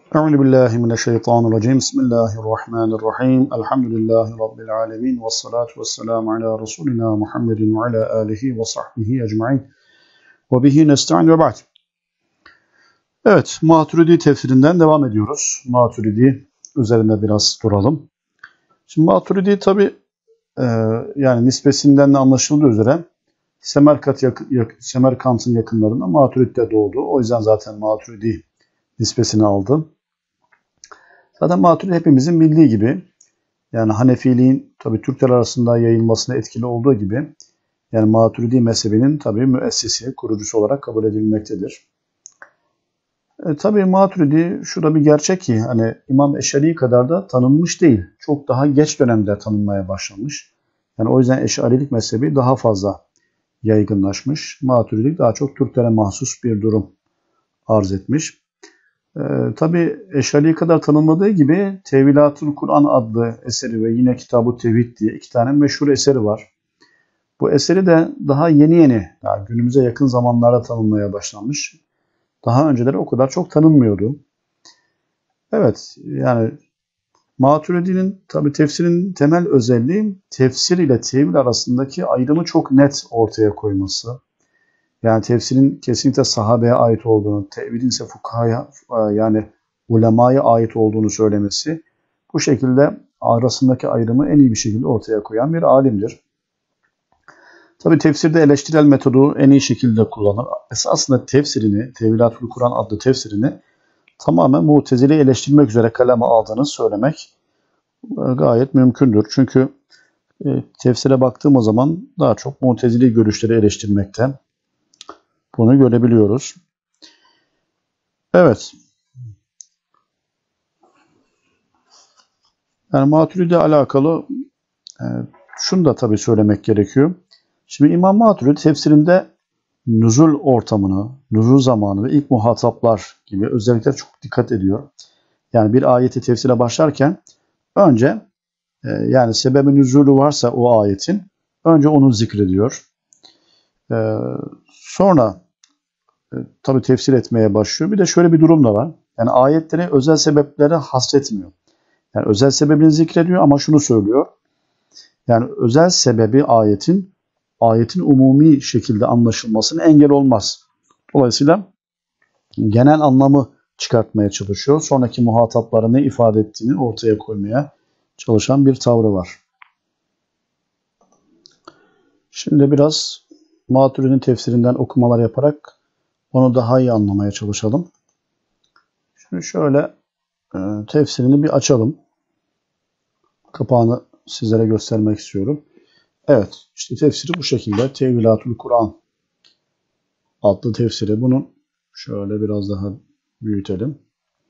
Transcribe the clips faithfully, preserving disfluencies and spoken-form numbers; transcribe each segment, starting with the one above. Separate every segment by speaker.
Speaker 1: Euzubillahimineşşeytanirracim. Bismillahirrahmanirrahim. Elhamdülillahi Rabbil alemin. Vessalatu vesselamu ala Resulina Muhammedin ve ala alihi ve sahbihi ecma'in. Ve bihi nesta'in ve ba'd. Evet, Maturidi tefsirinden devam ediyoruz. Maturidi üzerinde biraz duralım. Şimdi Maturidi tabi e, yani nispesinden de anlaşıldığı üzere Semerkant yakın, yak, Semerkant'ın yakınlarında Maturid'de doğdu. O yüzden zaten Maturidi nispesini aldı. Zaten Maturidi hepimizin bildiği gibi, yani Hanefiliğin tabi Türkler arasında yayılmasına etkili olduğu gibi, yani Maturidi mezhebinin tabi müessisi, kurucusu olarak kabul edilmektedir. E, tabi Maturidi şurada bir gerçek ki, hani İmam Eş'ari kadar da tanınmış değil. Çok daha geç dönemde tanınmaya başlamış. Yani o yüzden Eş'arilik mezhebi daha fazla yaygınlaşmış. Maturidilik daha çok Türklere mahsus bir durum arz etmiş. Ee, Tabi Eş'ari kadar tanınmadığı gibi Tevilatül Kur'an adlı eseri ve yine Kitab-ı Tevhid diye iki tane meşhur eseri var. Bu eseri de daha yeni yeni, yani günümüze yakın zamanlarda tanınmaya başlanmış. Daha önceleri o kadar çok tanınmıyordu. Evet, yani Maturidi'nin tabi tefsirin temel özelliği tefsir ile tevil arasındaki ayrımı çok net ortaya koyması. Yani tefsirin kesinlikle sahabeye ait olduğunu, tevilin ise fukahaya, yani ulemaya ait olduğunu söylemesi, bu şekilde arasındaki ayrımı en iyi bir şekilde ortaya koyan bir alimdir. Tabi tefsirde eleştirel metodu en iyi şekilde kullanır. Esasında tefsirini, Tevilatül Kur'an adlı tefsirini tamamen Mutezile'yi eleştirmek üzere kaleme aldığını söylemek gayet mümkündür. Çünkü tefsire baktığımız zaman daha çok Mutezili görüşleri eleştirmekte. Bunu görebiliyoruz. Evet. Yani Maturidi alakalı e, şunu da tabii söylemek gerekiyor. Şimdi İmam Maturidi tefsirinde nüzul ortamını, nüzul zamanı ve ilk muhataplar gibi özellikle çok dikkat ediyor. Yani bir ayeti tefsire başlarken önce e, yani sebebi nüzulü varsa o ayetin önce onu zikrediyor. E, sonra E, tabii tefsir etmeye başlıyor. Bir de şöyle bir durum da var. Yani ayetleri özel sebeplere hasretmiyor. Yani özel sebebini zikrediyor ama şunu söylüyor. Yani özel sebebi ayetin, ayetin umumi şekilde anlaşılmasına engel olmaz. Dolayısıyla genel anlamı çıkartmaya çalışıyor. Sonraki muhataplara ne ifade ettiğini ortaya koymaya çalışan bir tavrı var. Şimdi biraz Maturidi'nin tefsirinden okumalar yaparak onu daha iyi anlamaya çalışalım. Şimdi şöyle e, tefsirini bir açalım. Kapağını sizlere göstermek istiyorum. Evet, işte tefsiri bu şekilde. Tevilatül Kur'an adlı tefsiri. Bunun şöyle biraz daha büyütelim.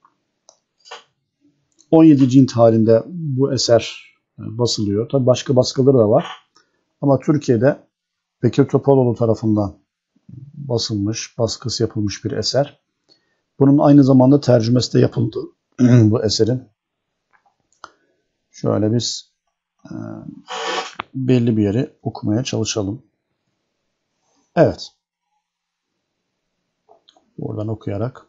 Speaker 1: on yedi cilt halinde bu eser basılıyor. Tabii başka baskıları da var. Ama Türkiye'de Bekir Topaloğlu tarafından basılmış, baskısı yapılmış bir eser. Bunun aynı zamanda tercümesi de yapıldı bu eserin. Şöyle biz e, belli bir yeri okumaya çalışalım. Evet. Buradan okuyarak.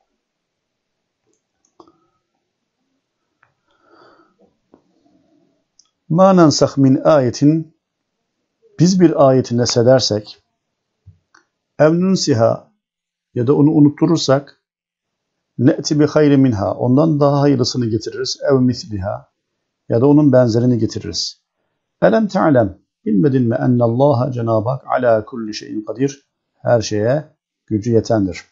Speaker 1: Ma nensah min ayetin, biz bir ayeti nesedersek, ev nunsiha, ya da onu unutturursak, ne'ti bi hayri minha, ondan daha hayırlısını getiririz, ev misliha, ya da onun benzerini getiririz. Elem te'alem, bilmedin mi ennallaha, Cenab-ı Hak ala kulli şeyin kadir, her şeye gücü yetendir.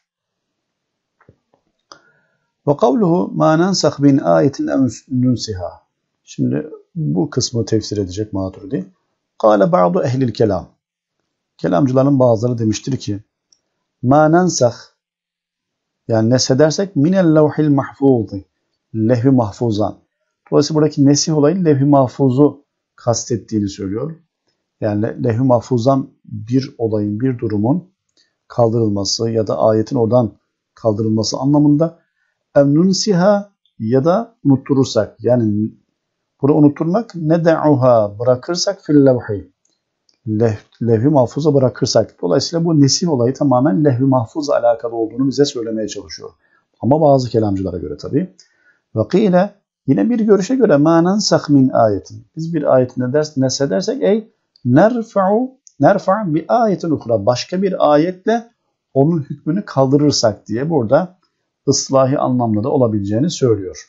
Speaker 1: Ve kavluhu ma nensah min ayetin ev nunsiha. Şimdi bu kısmı tefsir edecek Maturidi. Kâle ba'du ehlil kelam. Kelamcıların bazıları demiştir ki, ma nensah, yani nesedersek minel levhil mahfuzi, levh-i mahfuzan. Dolayısıyla buradaki nesih olayı levh-i mahfuzu kastettiğini söylüyor. Yani levh-i mahfuzdan bir olayın, bir durumun kaldırılması ya da ayetin oradan kaldırılması anlamında, evnunsiha, ya da unutturursak, yani bunu unutturmak, nede'uha, bırakırsak fil levhi, levh-i mahfuza bırakırsak. Dolayısıyla bu nesih olayı tamamen levh-i mahfuzla alakalı olduğunu bize söylemeye çalışıyor. Ama bazı kelamcılara göre tabii. Ve kîle yine bir görüşe göre mâ nensah min ayetin. Biz bir ayetine ders nesedersek ey nerfa'u nerfa' bi ayetin ukra. Başka bir ayetle onun hükmünü kaldırırsak diye burada ıslahi anlamda da olabileceğini söylüyor.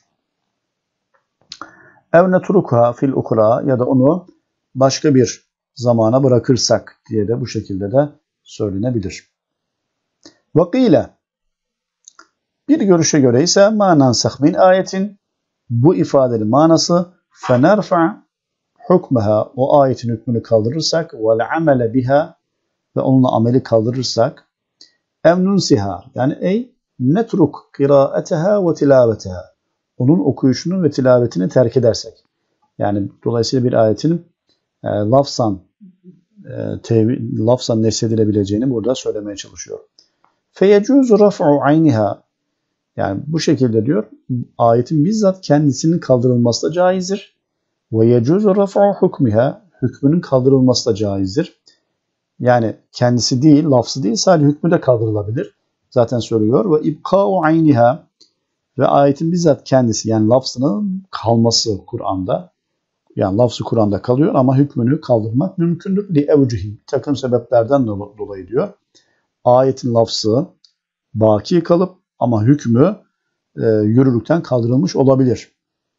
Speaker 1: Ev netrukuha fil ukra ya da onu başka bir zamana bırakırsak diye de bu şekilde de söylenebilir. Vakile bir görüşe göre ise ma nansah min ayetin bu ifadenin manası fenerfa hukmeha o ayetin hükmünü kaldırırsak ve amele biha ve onunla ameli kaldırırsak ev nunsiha yani ey netruk kıraateha ve tilaveteha onun okuyuşunu ve tilavetini terk edersek yani dolayısıyla bir ayetin e, lafzan e, tevil, lafzan nesedilebileceğini burada söylemeye çalışıyor. Feyecuzu raf'u ayniha yani bu şekilde diyor ayetin bizzat kendisinin kaldırılması da caizdir. Ve yecuzu raf'u hukmiha hükmünün kaldırılması da caizdir. Yani kendisi değil, lafzı değil sadece hükmü de kaldırılabilir. Zaten söylüyor ve ibka'u ayniha ve ayetin bizzat kendisi yani lafzının kalması Kur'an'da yani lafzı Kur'an'da kalıyor ama hükmünü kaldırmak mümkündür. Li evcihi takım sebeplerden dolayı diyor. Ayetin lafzı baki kalıp ama hükmü e, yürürlükten kaldırılmış olabilir.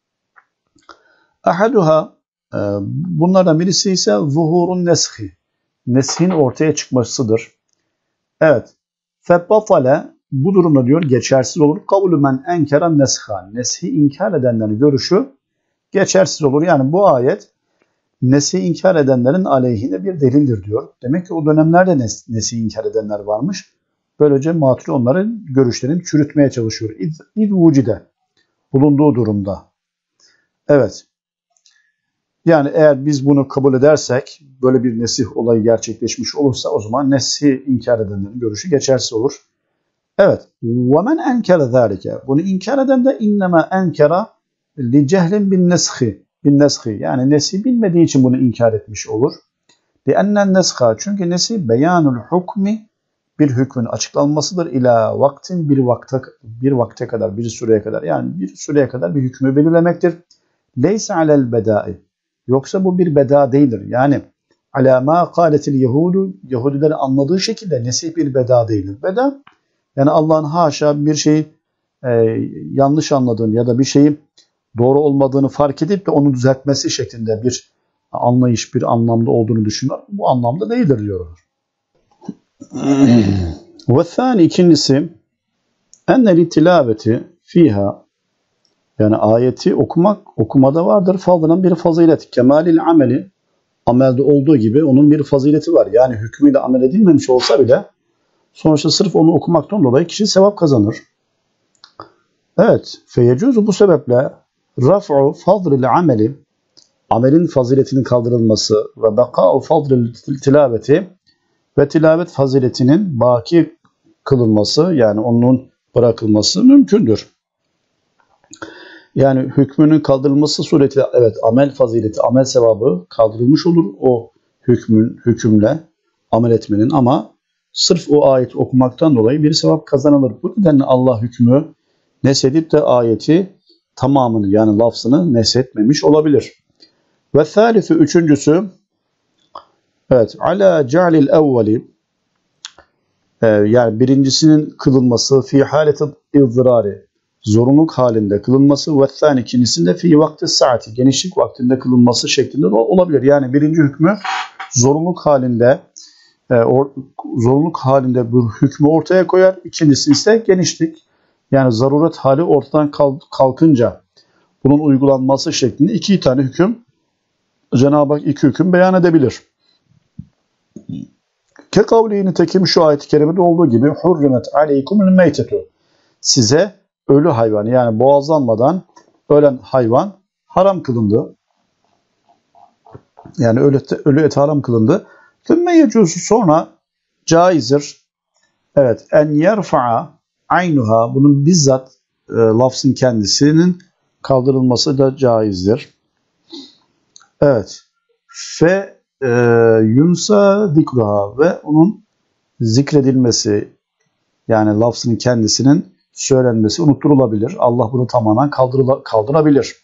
Speaker 1: Ahaduha e, bunlardan birisi ise zuhurun neshi. Neshin ortaya çıkmasıdır. Evet. Febbatale bu durumda diyor geçersiz olur. Kavlu men enkeren nesha. Neshi inkar edenlerin görüşü geçersiz olur. Yani bu ayet neshi inkar edenlerin aleyhine bir delildir diyor. Demek ki o dönemlerde nes neshi inkar edenler varmış. Böylece Maturidi onların görüşlerini çürütmeye çalışıyor. İd, id vucide bulunduğu durumda. Evet. Yani eğer biz bunu kabul edersek böyle bir nesih olayı gerçekleşmiş olursa o zaman nesih inkar edenlerin görüşü geçersiz olur. Evet. وَمَنْ اَنْكَرَ ذَٰلِكَ bunu inkar eden de اِنَّمَا اَنْكَرَ لِجَهْلٍ بِالنَّسْخِ بِالنَّسْخِ yani nesih bilmediği için bunu inkar etmiş olur. لِأَنَّ النَّسْخَ çünkü nesih beyanul hukmi bir hükmün açıklanmasıdır ila vaktin bir vakte bir vakte kadar bir süreye kadar yani bir süreye kadar bir hükmü belirlemektir. Leysa alel bedai yoksa bu bir beda değildir. Yani ala ma kâletil yehudu Yahudilerin anladığı şekilde nesih bir beda değildir. Beda yani Allah'ın haşa bir şeyi e, yanlış anladığını ya da bir şeyi doğru olmadığını fark edip de onu düzeltmesi şeklinde bir anlayış bir anlamda olduğunu düşünüyor. Bu anlamda değildir diyorlar. Ve thani ikincisi enneli tilaveti fiha yani ayeti okumak okumada vardır. Fazladan bir fazilet. Kemalil ameli amelde olduğu gibi onun bir fazileti var. Yani hükmüyle amel edilmemiş olsa bile sonuçta sırf onu okumaktan dolayı kişi sevap kazanır. Evet. Feyyecuzu bu sebeple raf'u fadril ameli amelin faziletinin kaldırılması ve beka'u fadril tilaveti ve tilavet faziletinin baki kılınması yani onun bırakılması mümkündür. Yani hükmünün kaldırılması suretiyle evet amel fazileti, amel sevabı kaldırılmış olur o hükmün hükümle amel etmenin ama sırf o ayet okumaktan dolayı bir sevap kazanılır. Bu nedenle Allah hükmü nesedip de ayeti tamamını yani lafzını nesetmemiş olabilir. Ve thalithu üçüncüsü evet ala ce'lil evveli e, yani birincisinin kılınması fi haleti izdırari zorunluluk halinde kılınması ve thani ikincisinde fi vakti saati genişlik vaktinde kılınması şeklinde olabilir. Yani birinci hükmü zorunluluk halinde e, or, zorunluluk halinde bu hükmü ortaya koyar. İkincisi ise genişlik yani zaruret hali ortadan kalkınca bunun uygulanması şeklinde iki tane hüküm Cenab-ı Hak iki hüküm beyan edebilir. Kekavli nitekim şu ayet-i kerimede olduğu gibi hurrimet aleykumul meytetu size ölü hayvan yani boğazlanmadan ölen hayvan haram kılındı. Yani ölü, ölü et haram kılındı. Thümme yecuzu sonra caizdir. Evet en yerfa'a aynuha bunun bizzat e, lafzın kendisinin kaldırılması da caizdir. Evet. Fe e, yunsa zikruha ve onun zikredilmesi yani lafzının kendisinin söylenmesi unutturulabilir. Allah bunu tamamen kaldırabilir.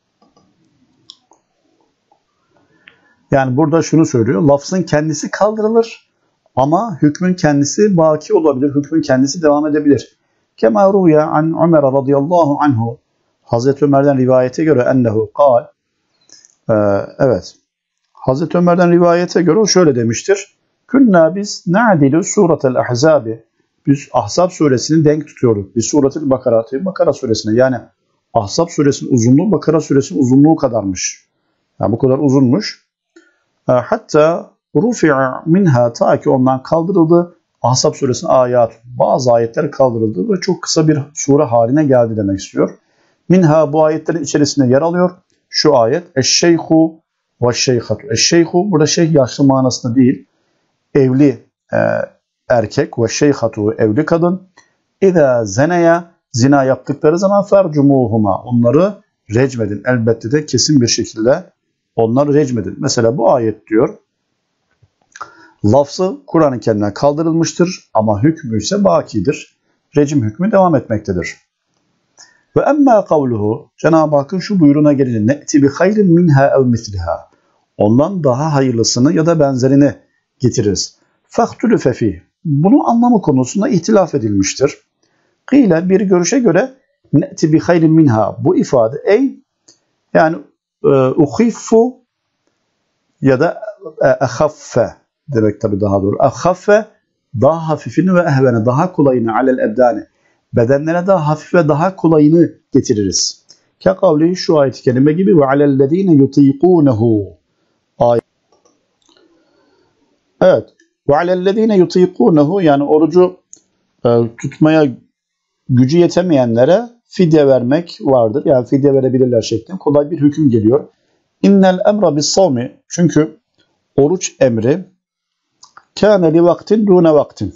Speaker 1: Yani burada şunu söylüyor. Lafzın kendisi kaldırılır ama hükmün kendisi baki olabilir. Hükmün kendisi devam edebilir. Kema ruya an Ömer radıyallahu anhu. Hazreti Ömer'den rivayete göre ennehu kal. Ee, evet. Hazreti Ömer'den rivayete göre o şöyle demiştir. Künna biz na'dilu suretel ahzabi. Biz Ahzab suresini denk tutuyorduk. Biz suretel Bakara, Bakara suresine. Yani Ahzab suresinin uzunluğu Bakara suresinin uzunluğu kadarmış. Yani bu kadar uzunmuş. Hatta rufi'a minha, ta ki ondan kaldırıldı. Ahzab suresinin ayat, bazı ayetler kaldırıldı ve çok kısa bir sure haline geldi demek istiyor. Minha, bu ayetlerin içerisinde yer alıyor şu ayet. Eşşeyhu ve şeyhatu. Eşşeyhu burada şeyh yaşlı manasında değil. Evli e, erkek ve şeyhatu evli kadın. İza zeneya, zina yaptıkları zaman fercumuhuma, onları recmedin. Elbette de kesin bir şekilde onları recmedin. Mesela bu ayet diyor. Lafzı Kur'an-ı Kerim'den kaldırılmıştır ama hükmü ise bakidir. Recim hükmü devam etmektedir. Ve emmâ kavluhu, Cenab-ı Hakk'ın şu buyruğuna gelince ne'ti bi hayrin minha ev misliha, ondan daha hayırlısını ya da benzerini getiririz. Fahtülüfe fîh, bunun anlamı konusunda ihtilaf edilmiştir. Kıyle, bir görüşe göre ne'ti bi hayrin minha, bu ifade ey yani uhiffu ya da ehaffe demek tabi daha doğru. Ehaffe daha hafifini ve ehvene daha kolayını alel ebdani, bedenlere daha hafif ve daha kolayını getiririz. Ke kavli, şu ayet-i kerime gibi ve alellezine yutiqunehu. Evet. Ve alellezine yutiqunehu, yani orucu e, tutmaya gücü yetemeyenlere fidye vermek vardır. Yani fidye verebilirler şeklinde kolay bir hüküm geliyor. İnnel emra bis savmi, çünkü oruç emri kâne li vaktin dûne vaktin.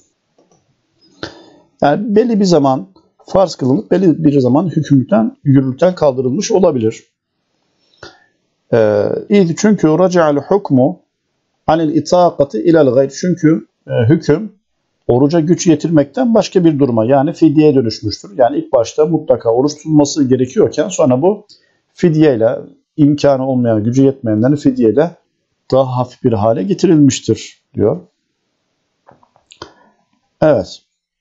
Speaker 1: Yani belli bir zaman farz kılınıp belli bir zaman hükümlükten, yürürlükten kaldırılmış olabilir. Ee, çünkü raca'al hukmu anil itaqati ilal gayr. Çünkü e, hüküm oruca güç yetirmekten başka bir duruma, yani fidyeye dönüşmüştür. Yani ilk başta mutlaka oruç tutulması gerekiyorken sonra bu fidyeyle, imkanı olmayan, gücü yetmeyenlerin fidyeyle daha hafif bir hale getirilmiştir diyor. Evet.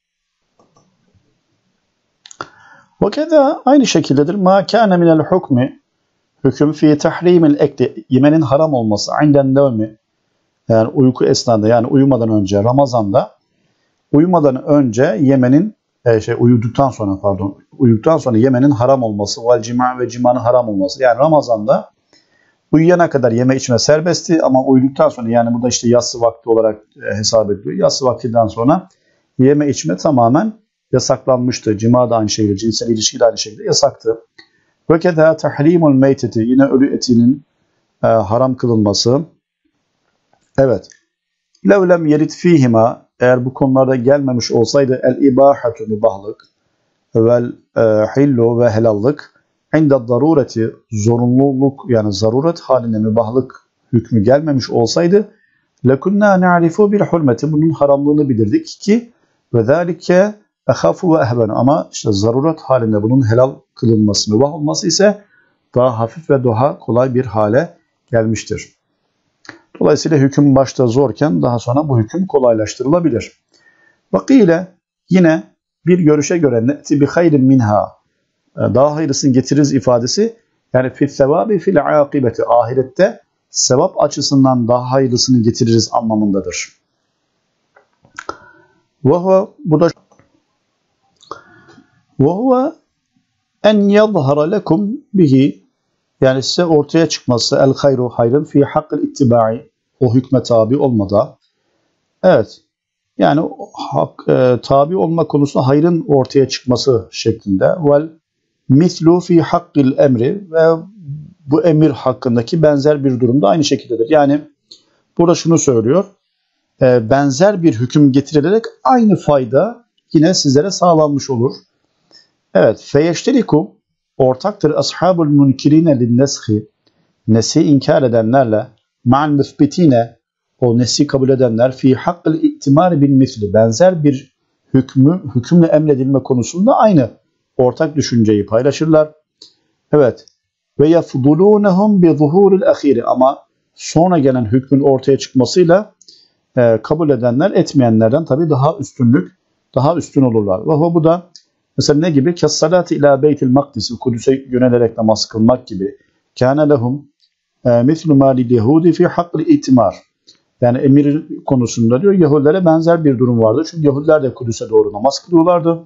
Speaker 1: Ve keza aynı şekildedir. Ma kana minel hukmi, hüküm fi tahrimil ekli, yemenin haram olması, inden nevmi, yani uyku esnasında, yani uyumadan önce, Ramazan'da uyumadan önce yemenin e, şey uyuduktan sonra pardon uyuduktan sonra yemenin haram olması, vel cima ve cimanın haram olması. Yani Ramazan'da uyuyana kadar yeme içme serbestti ama uyuduktan sonra, yani bu da işte yatsı vakti olarak e, hesap ediliyor. Yatsı vaktinden sonra yeme içme tamamen yasaklanmıştı. Cima da aynı şekilde, cinsel ilişki de aynı şekilde yasaktı. Ve keda tahrimul meyteti, yine ölü etinin e, haram kılınması. Evet. Lev lem yerid fihima, eğer bu konularda gelmemiş olsaydı el ibahatu, mübahlık, vel e, hillu ve helallık, inde darureti, zorunluluk, yani zaruret haline mübahlık hükmü gelmemiş olsaydı lekunna na'rifu bil hurmeti, bunun haramlığını bilirdik ki ve zalike ehafu ve ehven, ama işte zaruret halinde bunun helal kılınması, mübah olması ise daha hafif ve daha kolay bir hale gelmiştir. Dolayısıyla hüküm başta zorken daha sonra bu hüküm kolaylaştırılabilir. Vakile, yine bir görüşe göre ne'ti bi hayrin minha, daha hayırlısını getiririz ifadesi, yani fil sevabi fil akibeti, ahirette sevap açısından daha hayırlısını getiririz anlamındadır. Ve huve, bu da ve huve en yadhara lekum bihi, yani size ortaya çıkması, el hayru, hayrın fi hakkı ittibai, o hükme tabi olmada. Evet. Yani hak, e, tabi olma konusunda hayrın ortaya çıkması şeklinde. Vel mislu fi hakkil emri, ve bu emir hakkındaki benzer bir durumda aynı şekildedir. Yani burada şunu söylüyor. E, benzer bir hüküm getirilerek aynı fayda yine sizlere sağlanmış olur. Evet. Feyeşteriku, ortaktır ashabul munkirine lin neshi, nesi inkar edenlerle, ma'al müthbitine, o nesi kabul edenler, fi hakkıl ihtimari bil misli, benzer bir hükmü, hükümle emredilme konusunda aynı ortak düşünceyi paylaşırlar. Evet. Ve yafdulunhum bi zuhuril ahiri, ama sonra gelen hükmün ortaya çıkmasıyla e, kabul edenler etmeyenlerden tabii daha üstünlük, daha üstün olurlar. Ve bu da mesela ne gibi? Kes-salati ila beytil makdis, Kudüs'e yönelerek namaz kılmak gibi. Kâne lehum mislu mâ lil yehûdi fî hakkil itimar. Yani emir konusunda diyor Yahudilere benzer bir durum vardı. Çünkü Yahudiler de Kudüs'e doğru namaz kılıyorlardı.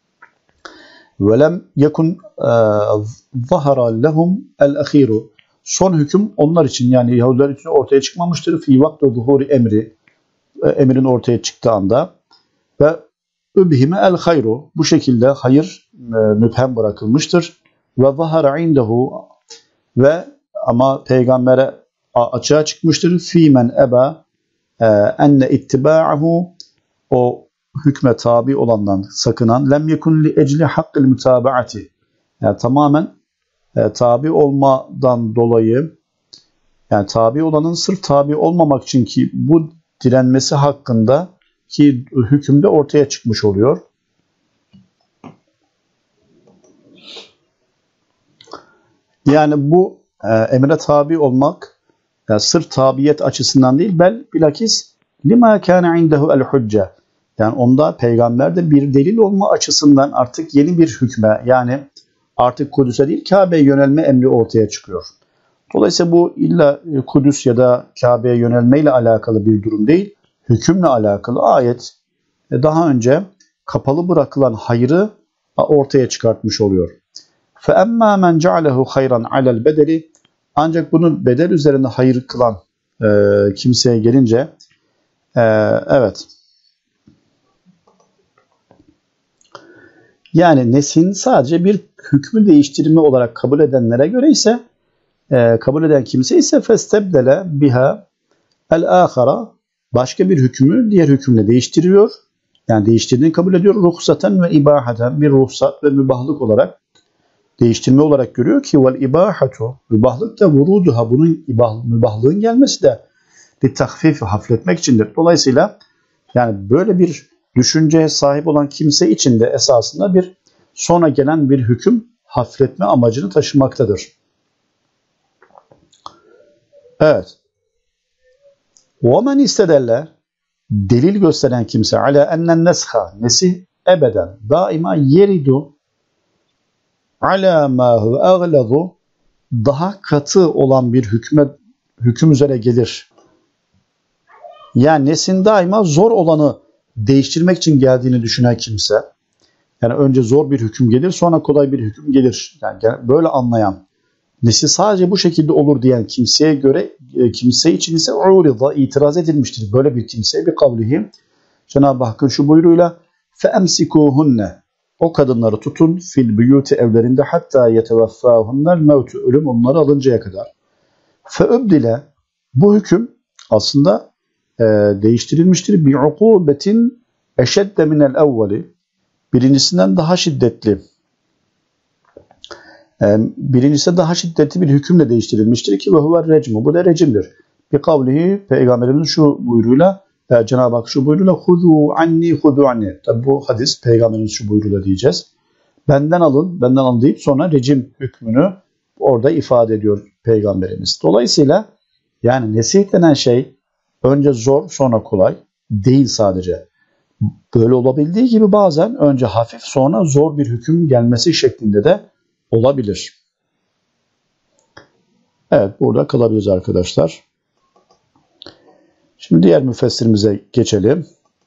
Speaker 1: Velem yekun zahara lehum el-ahiru. Son hüküm onlar için, yani Yahudiler için ortaya çıkmamıştır. Fî vakti zuhuri emri, emrin ortaya çıktığı anda. Ve übhime el-hayru, bu şekilde hayır müphem bırakılmıştır. Ve zahara indehu, ve ama peygambere açığa çıkmıştır. Fîmen eba enne ittiba'ahu, o hükme tabi olandan sakınan, lem yekun li ecli hakkil mütabaati, yani tamamen e, tabi olmadan dolayı, yani tabi olanın sırf tabi olmamak için ki bu direnmesi hakkında ki hükümde ortaya çıkmış oluyor. Yani bu e, emre tabi olmak yani sırf tabiyet açısından değil, bel bilakis lima kana indehu el hücce, yani onda peygamberde bir delil olma açısından artık yeni bir hükme, yani artık Kudüs'e değil Kabe'ye yönelme emri ortaya çıkıyor. Dolayısıyla bu illa Kudüs ya da Kabe'ye yönelmeyle alakalı bir durum değil, hükümle alakalı. Ayet daha önce kapalı bırakılan hayrı ortaya çıkartmış oluyor. فَاَمَّا مَنْ جَعَلَهُ خَيْرًا عَلَى الْبَدَلِ, ancak bunu bedel üzerinde hayır kılan e, kimseye gelince e, evet, yani nesin sadece bir hükmü değiştirme olarak kabul edenlere göre ise e, kabul eden kimse ise festebdele biha el-ahara, başka bir hükmü diğer hükümle değiştiriyor. Yani değiştirdiğini kabul ediyor. Ruhsaten ve ibahaten, bir ruhsat ve mübahlık olarak, değiştirme olarak görüyor ki vel ibahatu, mübahlık da vuruduha, bunun ibah, mübahlığın gelmesi de bir tahfifi, hafifletmek içindir. Dolayısıyla yani böyle bir düşünceye sahip olan kimse için de esasında bir sonra gelen bir hüküm hafifletme amacını taşımaktadır. Evet. وَمَنْ istedelle, delil gösteren kimse ala ennen nesha, nesih ebeden daima yeridu ala ma hu aglazu, daha katı olan bir hükme, hüküm üzere gelir. Yani nesin daima zor olanı değiştirmek için geldiğini düşünen kimse, yani önce zor bir hüküm gelir sonra kolay bir hüküm gelir, yani böyle anlayan, nesi sadece bu şekilde olur diyen kimseye göre, kimse için ise urida, itiraz edilmiştir. Böyle bir kimseye bir kavlihi, Cenab-ı Hakk'ın şu buyruğuyla feemsikuhunne, o kadınları tutun fil buyuti, evlerinde, hatta yetevaffâhunnel mevtu, ölüm onları alıncaya kadar. Feübdile, bu hüküm aslında e, değiştirilmiştir. Bi ukubetin eşedde minel evveli, birincisinden daha şiddetli, birincisi daha şiddetli bir hükümle değiştirilmiştir ki ve huve recmu, bu da recimdir. Bir kavlihi, Peygamberimiz şu buyruğuyla, Cenab-ı Hak şu buyruğuyla hudu anni hudu anni. Tabi bu hadis Peygamberimiz şu buyruğuyla diyeceğiz. Benden alın, benden alın deyip sonra rejim hükmünü orada ifade ediyor Peygamberimiz. Dolayısıyla yani nesih denen şey önce zor sonra kolay değil sadece. Böyle olabildiği gibi bazen önce hafif sonra zor bir hüküm gelmesi şeklinde de olabilir. Evet, burada kalabiliriz arkadaşlar. Şimdi diğer müfessirimize geçelim.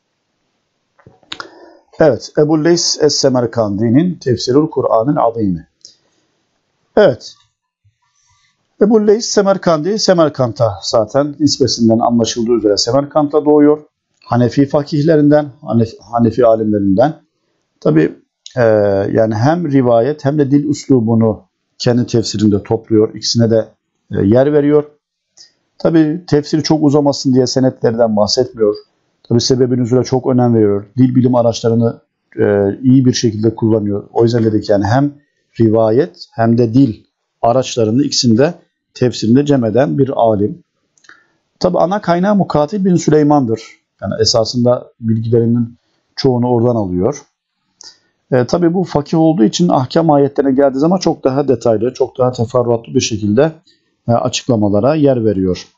Speaker 1: Evet, Ebu Leys Es-Semerkandi'nin Tefsirul Kur'an-ı Azimi. Evet, Ebu Leys Semerkandi, Semerkant'a zaten nispesinden anlaşıldığı üzere Semerkant'ta doğuyor. Hanefi fakihlerinden, Hanefi, Hanefi alimlerinden. Tabi e, yani hem rivayet hem de dil üslubunu kendi tefsirinde topluyor. İkisine de e, yer veriyor. Tabi tefsiri çok uzamasın diye senetlerden bahsetmiyor. Tabi sebebin üzerine çok önem veriyor. Dil bilim araçlarını e, iyi bir şekilde kullanıyor. O yüzden dedik yani hem rivayet hem de dil araçlarını ikisinde tefsirinde cem eden bir alim. Tabi ana kaynağı Mukatil bin Süleyman'dır. Yani esasında bilgilerinin çoğunu oradan alıyor. E, tabii bu fakih olduğu için ahkam ayetlerine geldiği zaman çok daha detaylı, çok daha teferruatlı bir şekilde e, açıklamalara yer veriyor.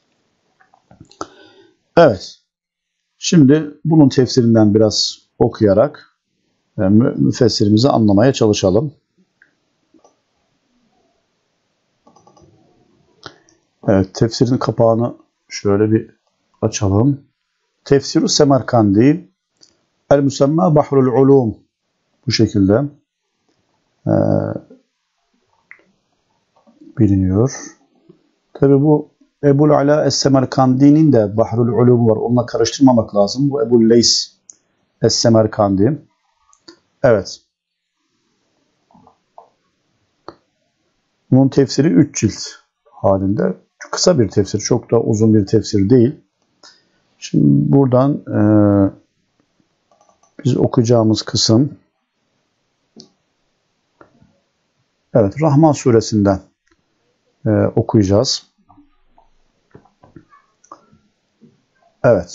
Speaker 1: Evet. Şimdi bunun tefsirinden biraz okuyarak e, müfessirimizi anlamaya çalışalım. Evet, tefsirin kapağını şöyle bir açalım. Tefsir-i Semerkandi El-Müsemma Bahrul Ulum, bu şekilde e, biliniyor. Tabi bu Ebul Ala Es-Semerkandi'nin de Bahrul Ulum var. Onunla karıştırmamak lazım. Bu Ebul Leys Es-Semerkandi. Evet. Bunun tefsiri üç cilt halinde. Kısa bir tefsir. Çok da uzun bir tefsir değil. Şimdi buradan e, biz okuyacağımız kısım, evet, Rahman suresinden e, okuyacağız. Evet.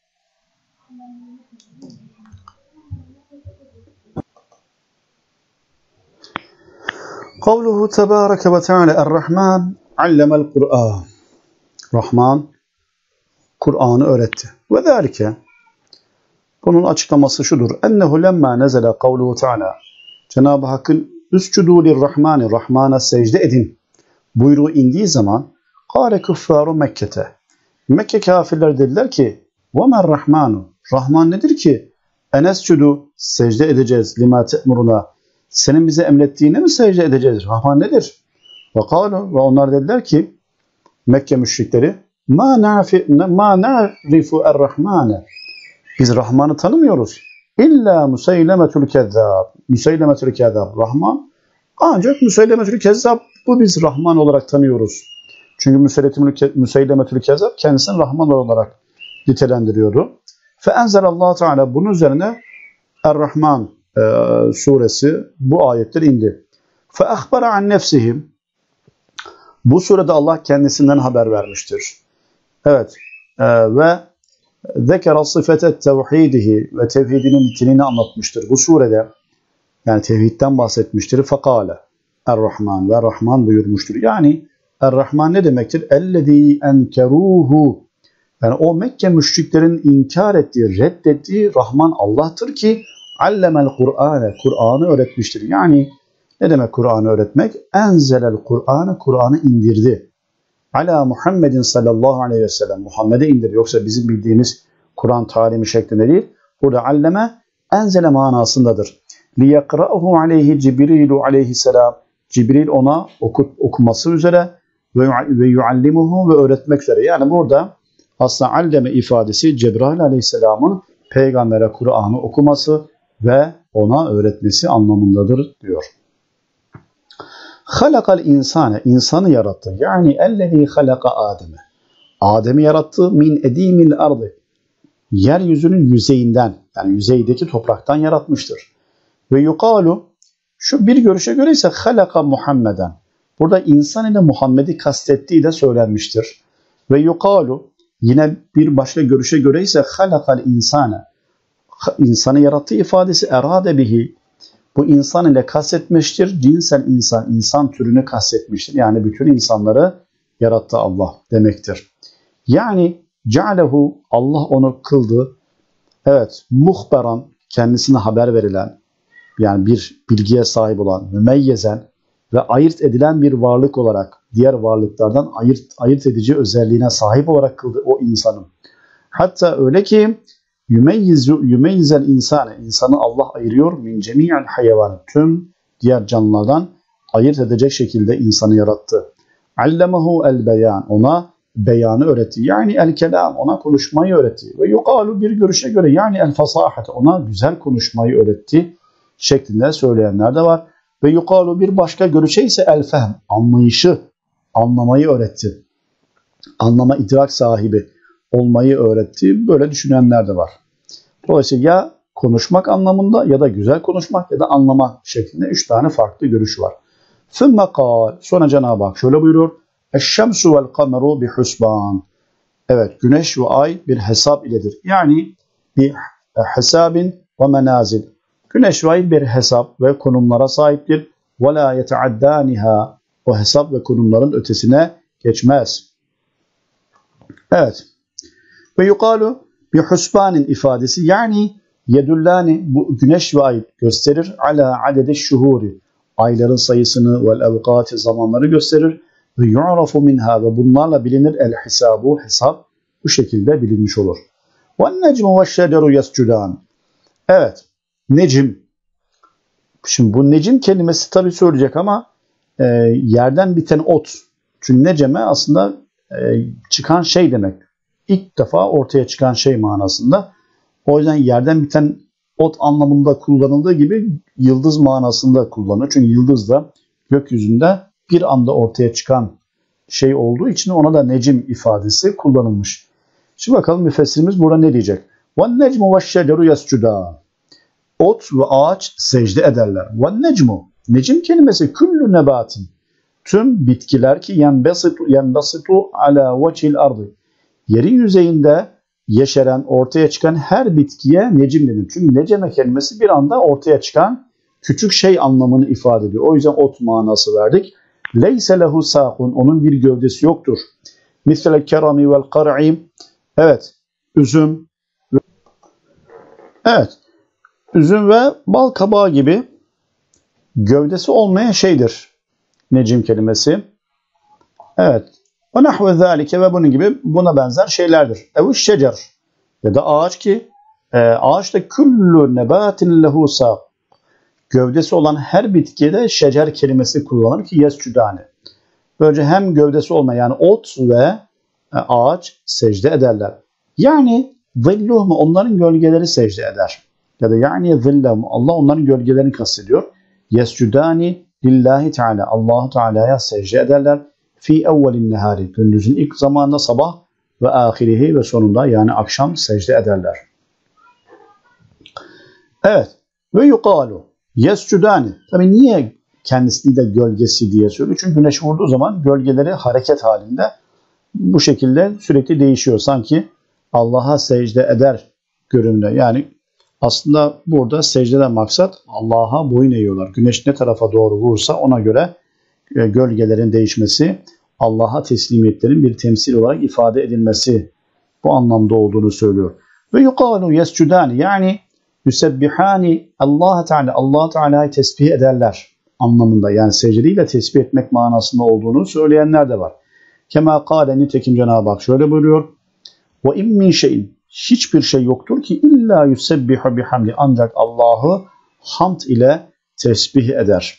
Speaker 1: Kavluhu tebareke ve teala Er-Rahman allemel Kur'an. Rahman Kur'an'ı öğretti. Ve zâlike, bunun açıklaması şudur. Ennehu lemma nezele kavluhu teala. Cenab-ı Hakk'ın üscudu lirrahmani, Rahman'a secde edin buyruğu indiği zaman kâle küffâru Mekke'te. Mekke kafirler dediler ki وَمَا Rahmanu, Rahman nedir ki? Enescudu, secde edeceğiz. Lima te'muruna, senin bize emrettiğine mi secde edeceğiz? Rahman nedir? وَقَالُوا, ve onlar dediler ki Mekke müşrikleri مَا نَعْرِفُ اَرْرَحْمَانَ, biz Rahman'ı tanımıyoruz. İlla Museylemetül Kezzab, Museylemetül Kezzab, Rahman ancak Museylemetül Kezzab, bu biz Rahman olarak tanıyoruz. Çünkü Museylemetül Kezzab kendisini Rahman olarak nitelendiriyordu. Feenzelallahu Teala, bunun üzerine Er-Rahman e, suresi bu ayetler indi. Feahbara an nefsihim, bu surede Allah kendisinden haber vermiştir. Evet. E, ve zekera sıfete tevhidihi, ve tevhidinin niteliğini anlatmıştır. Bu surede yani tevhidden bahsetmiştir. Fekale Er-Rahman, ve Rahman buyurmuştur. Yani Er-Rahman ne demektir? Ellezî enkeruhu, yani o Mekke müşriklerin inkar ettiği, reddettiği Rahman Allah'tır ki allemel Kur'ane, Kur'an'ı öğretmiştir. Yani ne demek Kur'an'ı öğretmek? Enzelel Kur'an'ı, Kur'an'ı indirdi. Ala Muhammedin sallallahu aleyhi ve sellem, Muhammed'e indirdi. Yoksa bizim bildiğimiz Kur'an talimi şeklinde değil. Burada alleme, enzele manasındadır. Liyakra'uhu aleyhi Cibrilu aleyhisselam, Cibril ona okut, okuması üzere ve yuallimuhu, ve öğretmek üzere. Yani burada aslında alleme ifadesi Cebrail aleyhisselamın peygambere Kur'an'ı okuması ve ona öğretmesi anlamındadır diyor. Halakal insane, insanı yarattı. Yani ellezî halaka Adem'e, Adem'i yarattı. Min edîmil ardı, yeryüzünün yüzeyinden, yani yüzeydeki topraktan yaratmıştır. Ve yukalu, şu bir görüşe göre ise halaka Muhammeden, burada insan ile Muhammed'i kastettiği de söylenmiştir. Ve yukalu, yine bir başka görüşe göre ise halakal insane, insanı yarattığı ifadesi erade bihi, bu insan ile kastetmiştir. Cinsel insan, insan türünü kastetmiştir. Yani bütün insanları yarattı Allah demektir. Yani cealehu, Allah onu kıldı. Evet, muhberan, kendisine haber verilen, yani bir bilgiye sahip olan, mümeyyezen ve ayırt edilen bir varlık olarak, diğer varlıklardan ayırt, ayırt edici özelliğine sahip olarak kıldı o insanın. Hatta öyle ki yümeyyizel insane, insanı Allah ayırıyor min cemi'al hayvan, tüm diğer canlılardan ayırt edecek şekilde insanı yarattı. Allemahu el beyan, ona beyanı öğretti. Yani el kelam, ona konuşmayı öğretti. Ve yukalu, bir görüşe göre yani el fasahate, ona güzel konuşmayı öğretti şeklinde söyleyenler de var. Ve yukalu, bir başka görüşe ise el fehm, anlayışı, anlamayı öğretti. Anlama, idrak sahibi olmayı öğretti. Böyle düşünenler de var. Dolayısıyla ya konuşmak anlamında, ya da güzel konuşmak, ya da anlamak şeklinde üç tane farklı görüş var. ثُمَّ قَالْ, sonra Cenab-ı Hak şöyle buyuruyor. اَشَّمْسُ وَالْقَمَرُ بِحُسْبَانٍ, evet, güneş ve ay bir hesap iledir. Yani bir hesabin ve menazil. Güneş ve ay bir hesap ve konumlara sahiptir. Ve la yeteaddaniha. O hesap ve konumların ötesine geçmez. Evet. Ve yukalu bir husbanin ifadesi yani yedullani bu güneş ve ay gösterir ala adedi şuhuri. Ayların sayısını vel evkati zamanları gösterir. Ve yu'rafu minha ve bunlarla bilinir el hesabu hesap bu şekilde bilinmiş olur. Ve necmu ve şeceru yescudan. Evet. Necim. Şimdi bu necim kelimesi tabi söyleyecek ama e, yerden biten ot. Çünkü neceme aslında e, çıkan şey demek. İlk defa ortaya çıkan şey manasında. O yüzden yerden biten ot anlamında kullanıldığı gibi yıldız manasında kullanılır. Çünkü yıldız da gökyüzünde bir anda ortaya çıkan şey olduğu için ona da necim ifadesi kullanılmış. Şimdi bakalım müfessirimiz burada ne diyecek? وَالنَّجْمُ وَالشَّجَرُ يَسْجُدَانِ Ot ve ağaç secde ederler. وَالنَّجْمُ Necim kelimesi küllü nebatin. Tüm bitkiler ki yenbesitu, yenbesitu ala vecihil ardı. Yerin yüzeyinde yeşeren, ortaya çıkan her bitkiye necim denir. Çünkü neceme kelimesi bir anda ortaya çıkan küçük şey anlamını ifade ediyor. O yüzden ot manası verdik. Leyse lehu saqun. Onun bir gövdesi yoktur. Misle kerami vel qar'i. Evet. Üzüm. Evet. Üzüm ve bal kabağı gibi gövdesi olmayan şeydir. Necim kelimesi. Evet. Ve nahve zâlike ve bunun gibi buna benzer şeylerdir. Evu şecer ya da ağaç ki e, ağaçta küllü nebatin lehu saq. Gövdesi olan her bitkiye şecer kelimesi kullanılır ki yescudani. Böylece hem gövdesi olmayan yani ot ve e, ağaç secde ederler. Yani zilluhum onların gölgeleri secde eder. Ya da yani zillahum Allah onların gölgelerini kastediyor. Yescudani lillahi teala Allahu Teala'ya secde ederler. Fi evvelin nehari gündüzün ilk zamanında sabah ve ahirihi ve sonunda yani akşam secde ederler. Evet. Ve yuqalu yescudani. Tabii niye kendisi de gölgesi diye söylüyor? Çünkü güneş vurduğu zaman gölgeleri hareket halinde bu şekilde sürekli değişiyor. Sanki Allah'a secde eder görünümde. Yani aslında burada secdeden maksat Allah'a boyun eğiyorlar. Güneş ne tarafa doğru vurursa ona göre e, gölgelerin değişmesi, Allah'a teslimiyetlerin bir temsil olarak ifade edilmesi bu anlamda olduğunu söylüyor. Ve yuqalu yescudani yani yusebbihani Allah Teala Allah Teala'yı tesbih ederler anlamında yani secdeyle tesbih etmek manasında olduğunu söyleyenler de var. Kema kâle nitekim Cenab-ı Hak şöyle buyuruyor. Ve in min şeyin hiçbir şey yoktur ki illa yusebbihu bihamdi ancak Allah'ı hamd ile tesbih eder.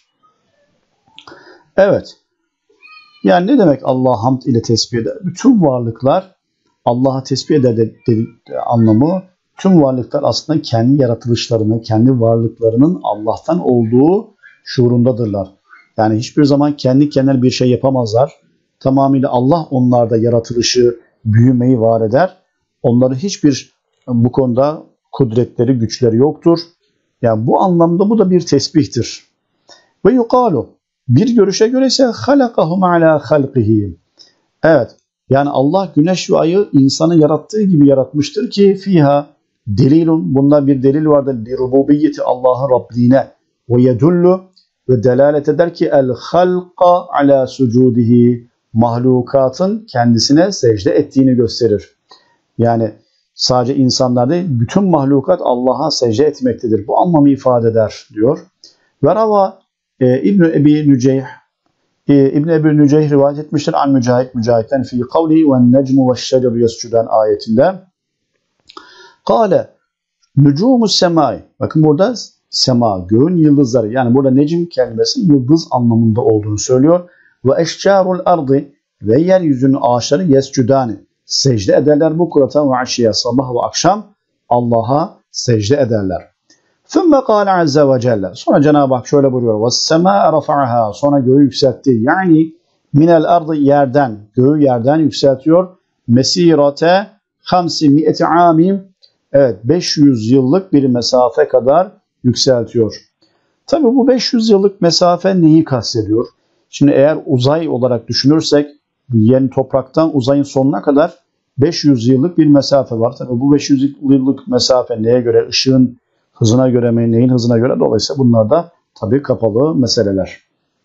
Speaker 1: Evet. Yani ne demek Allah hamd ile tesbih eder? Bütün varlıklar Allah'a tesbih eder de, de, de, anlamı tüm varlıklar aslında kendi yaratılışlarını, kendi varlıklarının Allah'tan olduğu şuurundadırlar. Yani hiçbir zaman kendi kendine bir şey yapamazlar. Tamamıyla Allah onlarda yaratılışı, büyümeyi var eder. Onların hiçbir bu konuda kudretleri, güçleri yoktur. Yani bu anlamda bu da bir tesbihtir. Ve yuqalu bir görüşe göre ise halakahum ala halqihi. Evet. Yani Allah güneş ve ayı insanı yarattığı gibi yaratmıştır ki fiha delilun. Bunda bir delil vardır. Li rububiyyeti Allah'ın Rabliğine ve yedullu ve delalet eder ki el halqa ala sucudihi mahlukatın kendisine secde ettiğini gösterir. Yani sadece insanlar değil, bütün mahlukat Allah'a secde etmektedir. Bu anlamı ifade eder diyor. Ve rava e, İbn-i Ebi Nüceyh e, İbn-i Ebi Nüceyh rivayet etmiştir. An Mücahit, Mücahit'ten fi kavli ve necmu ve şeceru yescudan ayetinde. Kale nücumus semai. Bakın burada sema, göğün yıldızları. Yani burada necim kelimesi yıldız anlamında olduğunu söylüyor. Ve eşcarul ardı ve yeryüzünün ağaçları yescudani. Secde ederler bu kurata ve aşiye sabah ve akşam Allah'a secde ederler. Thumma qala azze ve celle. Sonra Cenab-ı Hak şöyle buyuruyor. Ve's-semâ rafa'aha. Sonra göğü yükseltti. Yani minel ardı yerden, göğü yerden yükseltiyor. Mesirate hamsi mi'eti amim. Evet, beş yüz yıllık bir mesafe kadar yükseltiyor. Tabii bu beş yüz yıllık mesafe neyi kastediyor? Şimdi eğer uzay olarak düşünürsek yeni topraktan uzayın sonuna kadar beş yüz yıllık bir mesafe var. Tabii bu beş yüz yıllık mesafe neye göre? Işığın hızına göre mi? Neyin hızına göre? Dolayısıyla bunlar da tabii kapalı meseleler.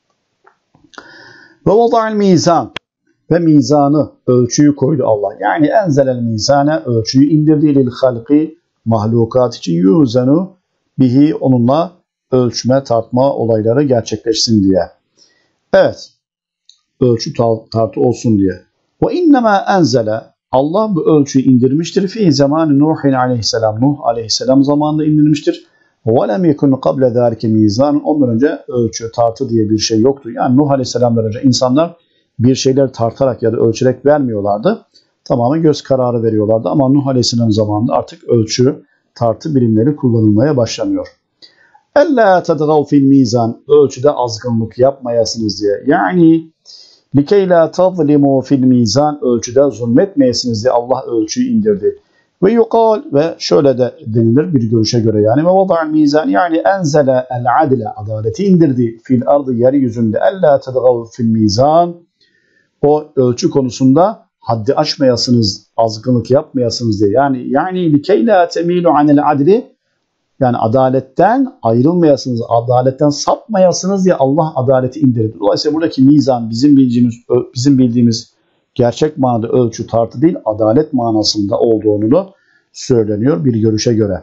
Speaker 1: Ve vada'al mizan. Ve mizanı, ölçüyü koydu Allah. Yani enzelel mizane, ölçüyü indirdi lil halki, mahlukat için yuzenu bihi, onunla ölçme, tartma olayları gerçekleşsin diye. Evet, ölçü tartı olsun diye. Ve innema enzele, Allah bu ölçüyü indirmiştir fi zamanı Nuhin aleyhisselam. Nuh aleyhisselam zamanında indirmiştir. Ve lem yekun kable zâlike mizan. Ondan önce ölçü, tartı diye bir şey yoktu. Yani Nuh aleyhisselamdan önce insanlar bir şeyler tartarak ya da ölçerek vermiyorlardı. Tamamen göz kararı veriyorlardı. Ama Nuh aleyhisselam zamanında artık ölçü, tartı birimleri kullanılmaya başlanıyor. Ella tedgav fil mizan, ölçüde azgınlık yapmayasınız diye. Yani likey la tazlimu fil mizan, ölçüde zulmetmeyesiniz diye Allah ölçüyü indirdi. Ve yukal, ve şöyle de denilir bir görüşe göre yani, ve vada'al mizan yani enzele el adle, adaleti indirdi fil ardı, yeryüzünde. Ella tedgav fil mizan, o ölçü konusunda haddi aşmayasınız, azgınlık yapmayasınız diye. Yani yani likey la temilu anil adli, yani adaletten ayrılmayasınız, adaletten sapmayasınız diye Allah adaleti indirdi. Dolayısıyla buradaki mizan bizim bildiğimiz bizim bildiğimiz gerçek manada ölçü, tartı değil, adalet manasında olduğunu da söyleniyor bir görüşe göre.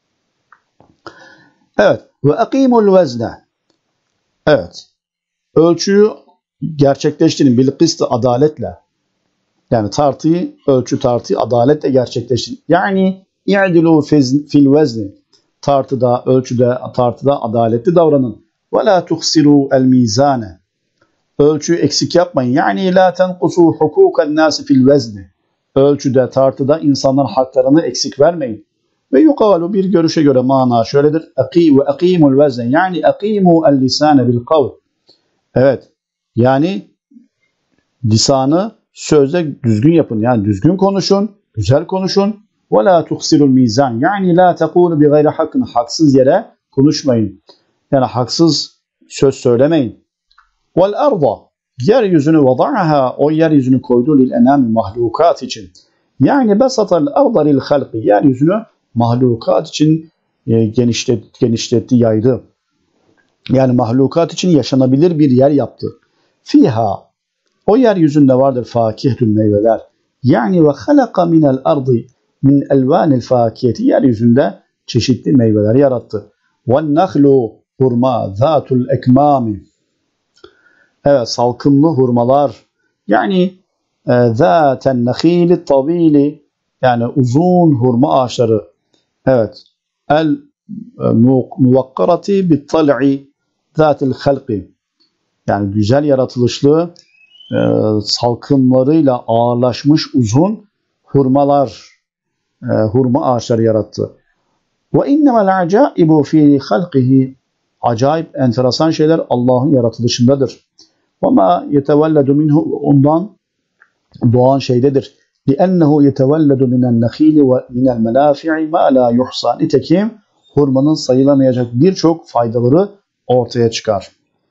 Speaker 1: Evet. Ve akimul vezne. Evet. Ölçüyü gerçekleştirin bil kıstı, adaletle. Yani tartıyı, ölçü tartıyı adaletle gerçekleştirin. Yani i'dilu fil vezni. Tartıda, ölçüde, tartıda adaletli davranın. Ve la tuhsiru el mizane. Ölçüyü eksik yapmayın. Yani la tenqusu hukukan nasi fil vezni. Ölçüde, tartıda insanların haklarını eksik vermeyin. Ve yukalu, bir görüşe göre mana şöyledir. Aqi ve aqimul vezne. Yani aqimu el lisane bil kavl. Evet. Yani lisanı sözde düzgün yapın. Yani düzgün konuşun, güzel konuşun. Ve la tuhsirul mizan. Yani la tekulu bi gayri hakkın. Haksız yere konuşmayın. Yani haksız söz söylemeyin. Vel arda. Yeryüzünü vada'aha. O yeryüzünü koydu lil enami, mahlukat için. Yani besatal arda lil halqi. Yeryüzünü mahlukat için genişlet, genişletti, yaydı. Yani mahlukat için yaşanabilir bir yer yaptı. Fiha. O yeryüzünde vardır fakihtül meyveler. Yani ve halaka minel ardı min elvanil fakiyeti, yeryüzünde çeşitli meyveler yarattı. Ve nahlu, hurma, zatul ekmami. Evet, salkımlı hurmalar. Yani zaten nahili tabili, yani uzun hurma ağaçları. Evet. El muvakkarati bit tal'i zatil halqi. Yani güzel yaratılışlı, e, salkımlarıyla ağırlaşmış uzun hurmalar, e, hurma ağaçları yarattı. Ve innemel acaibu fi halqihi, acayip, enteresan şeyler Allah'ın yaratılışındadır. Ve ma yetevelledu minhu, ondan doğan şeydedir. Li'ennehu yetevelledu minen nehili ve minel menafi'i ma la yuhsa. Nitekim hurmanın sayılamayacak birçok faydaları ortaya çıkar.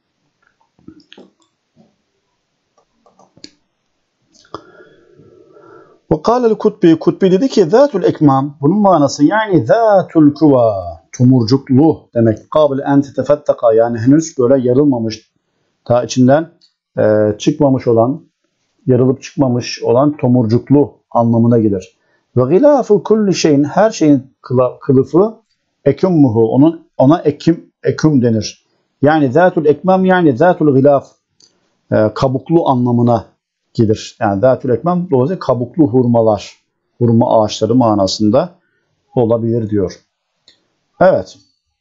Speaker 1: Ve kâlel kutbi, kutbi dedi ki zâtul ekmam, bunun manası yani zâtul kuva, tomurcuklu demek. Kâbil en tetefetteka, yani henüz böyle yarılmamış, ta içinden e, çıkmamış olan, yarılıp çıkmamış olan tomurcuklu anlamına gelir. Ve gilâfu kulli şeyin, her şeyin kılıfı ekümmuhu, onun ona ekim eküm denir. Yani zâtul ekmam yani zâtul gilâf, e, kabuklu anlamına gelir. Yani zâtul ekmam dolayısıyla kabuklu hurmalar, hurma ağaçları manasında olabilir diyor. Evet.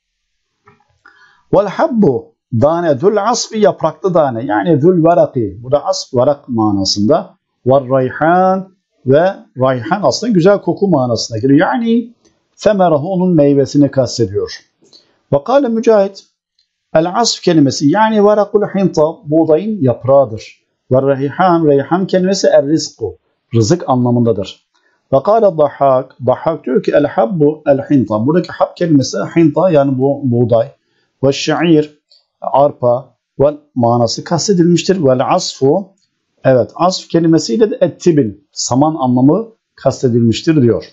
Speaker 1: Vel habbu, dane, zul asfi, yapraklı tane. Yani zul varaki, bu da asf, varak manasında. Vel rayhan, ve rayhan aslında güzel koku manasına geliyor. Yani femerahu, onun meyvesini kastediyor. Ve kâle Mücahit, el asf kelimesi yani varakul hinta, buğdayın yaprağıdır. Ve reyhan, reyhan kelimesi er rizku, rızık anlamındadır. Ve kâle Dahhak, Dahhak diyor ki el habbu el hinta, buradaki hab kelimesi hinta yani bu buğday. Ve şair, arpa, ve manası kastedilmiştir. Ve asfu, evet, asf kelimesiyle de ettibin, saman anlamı kastedilmiştir diyor.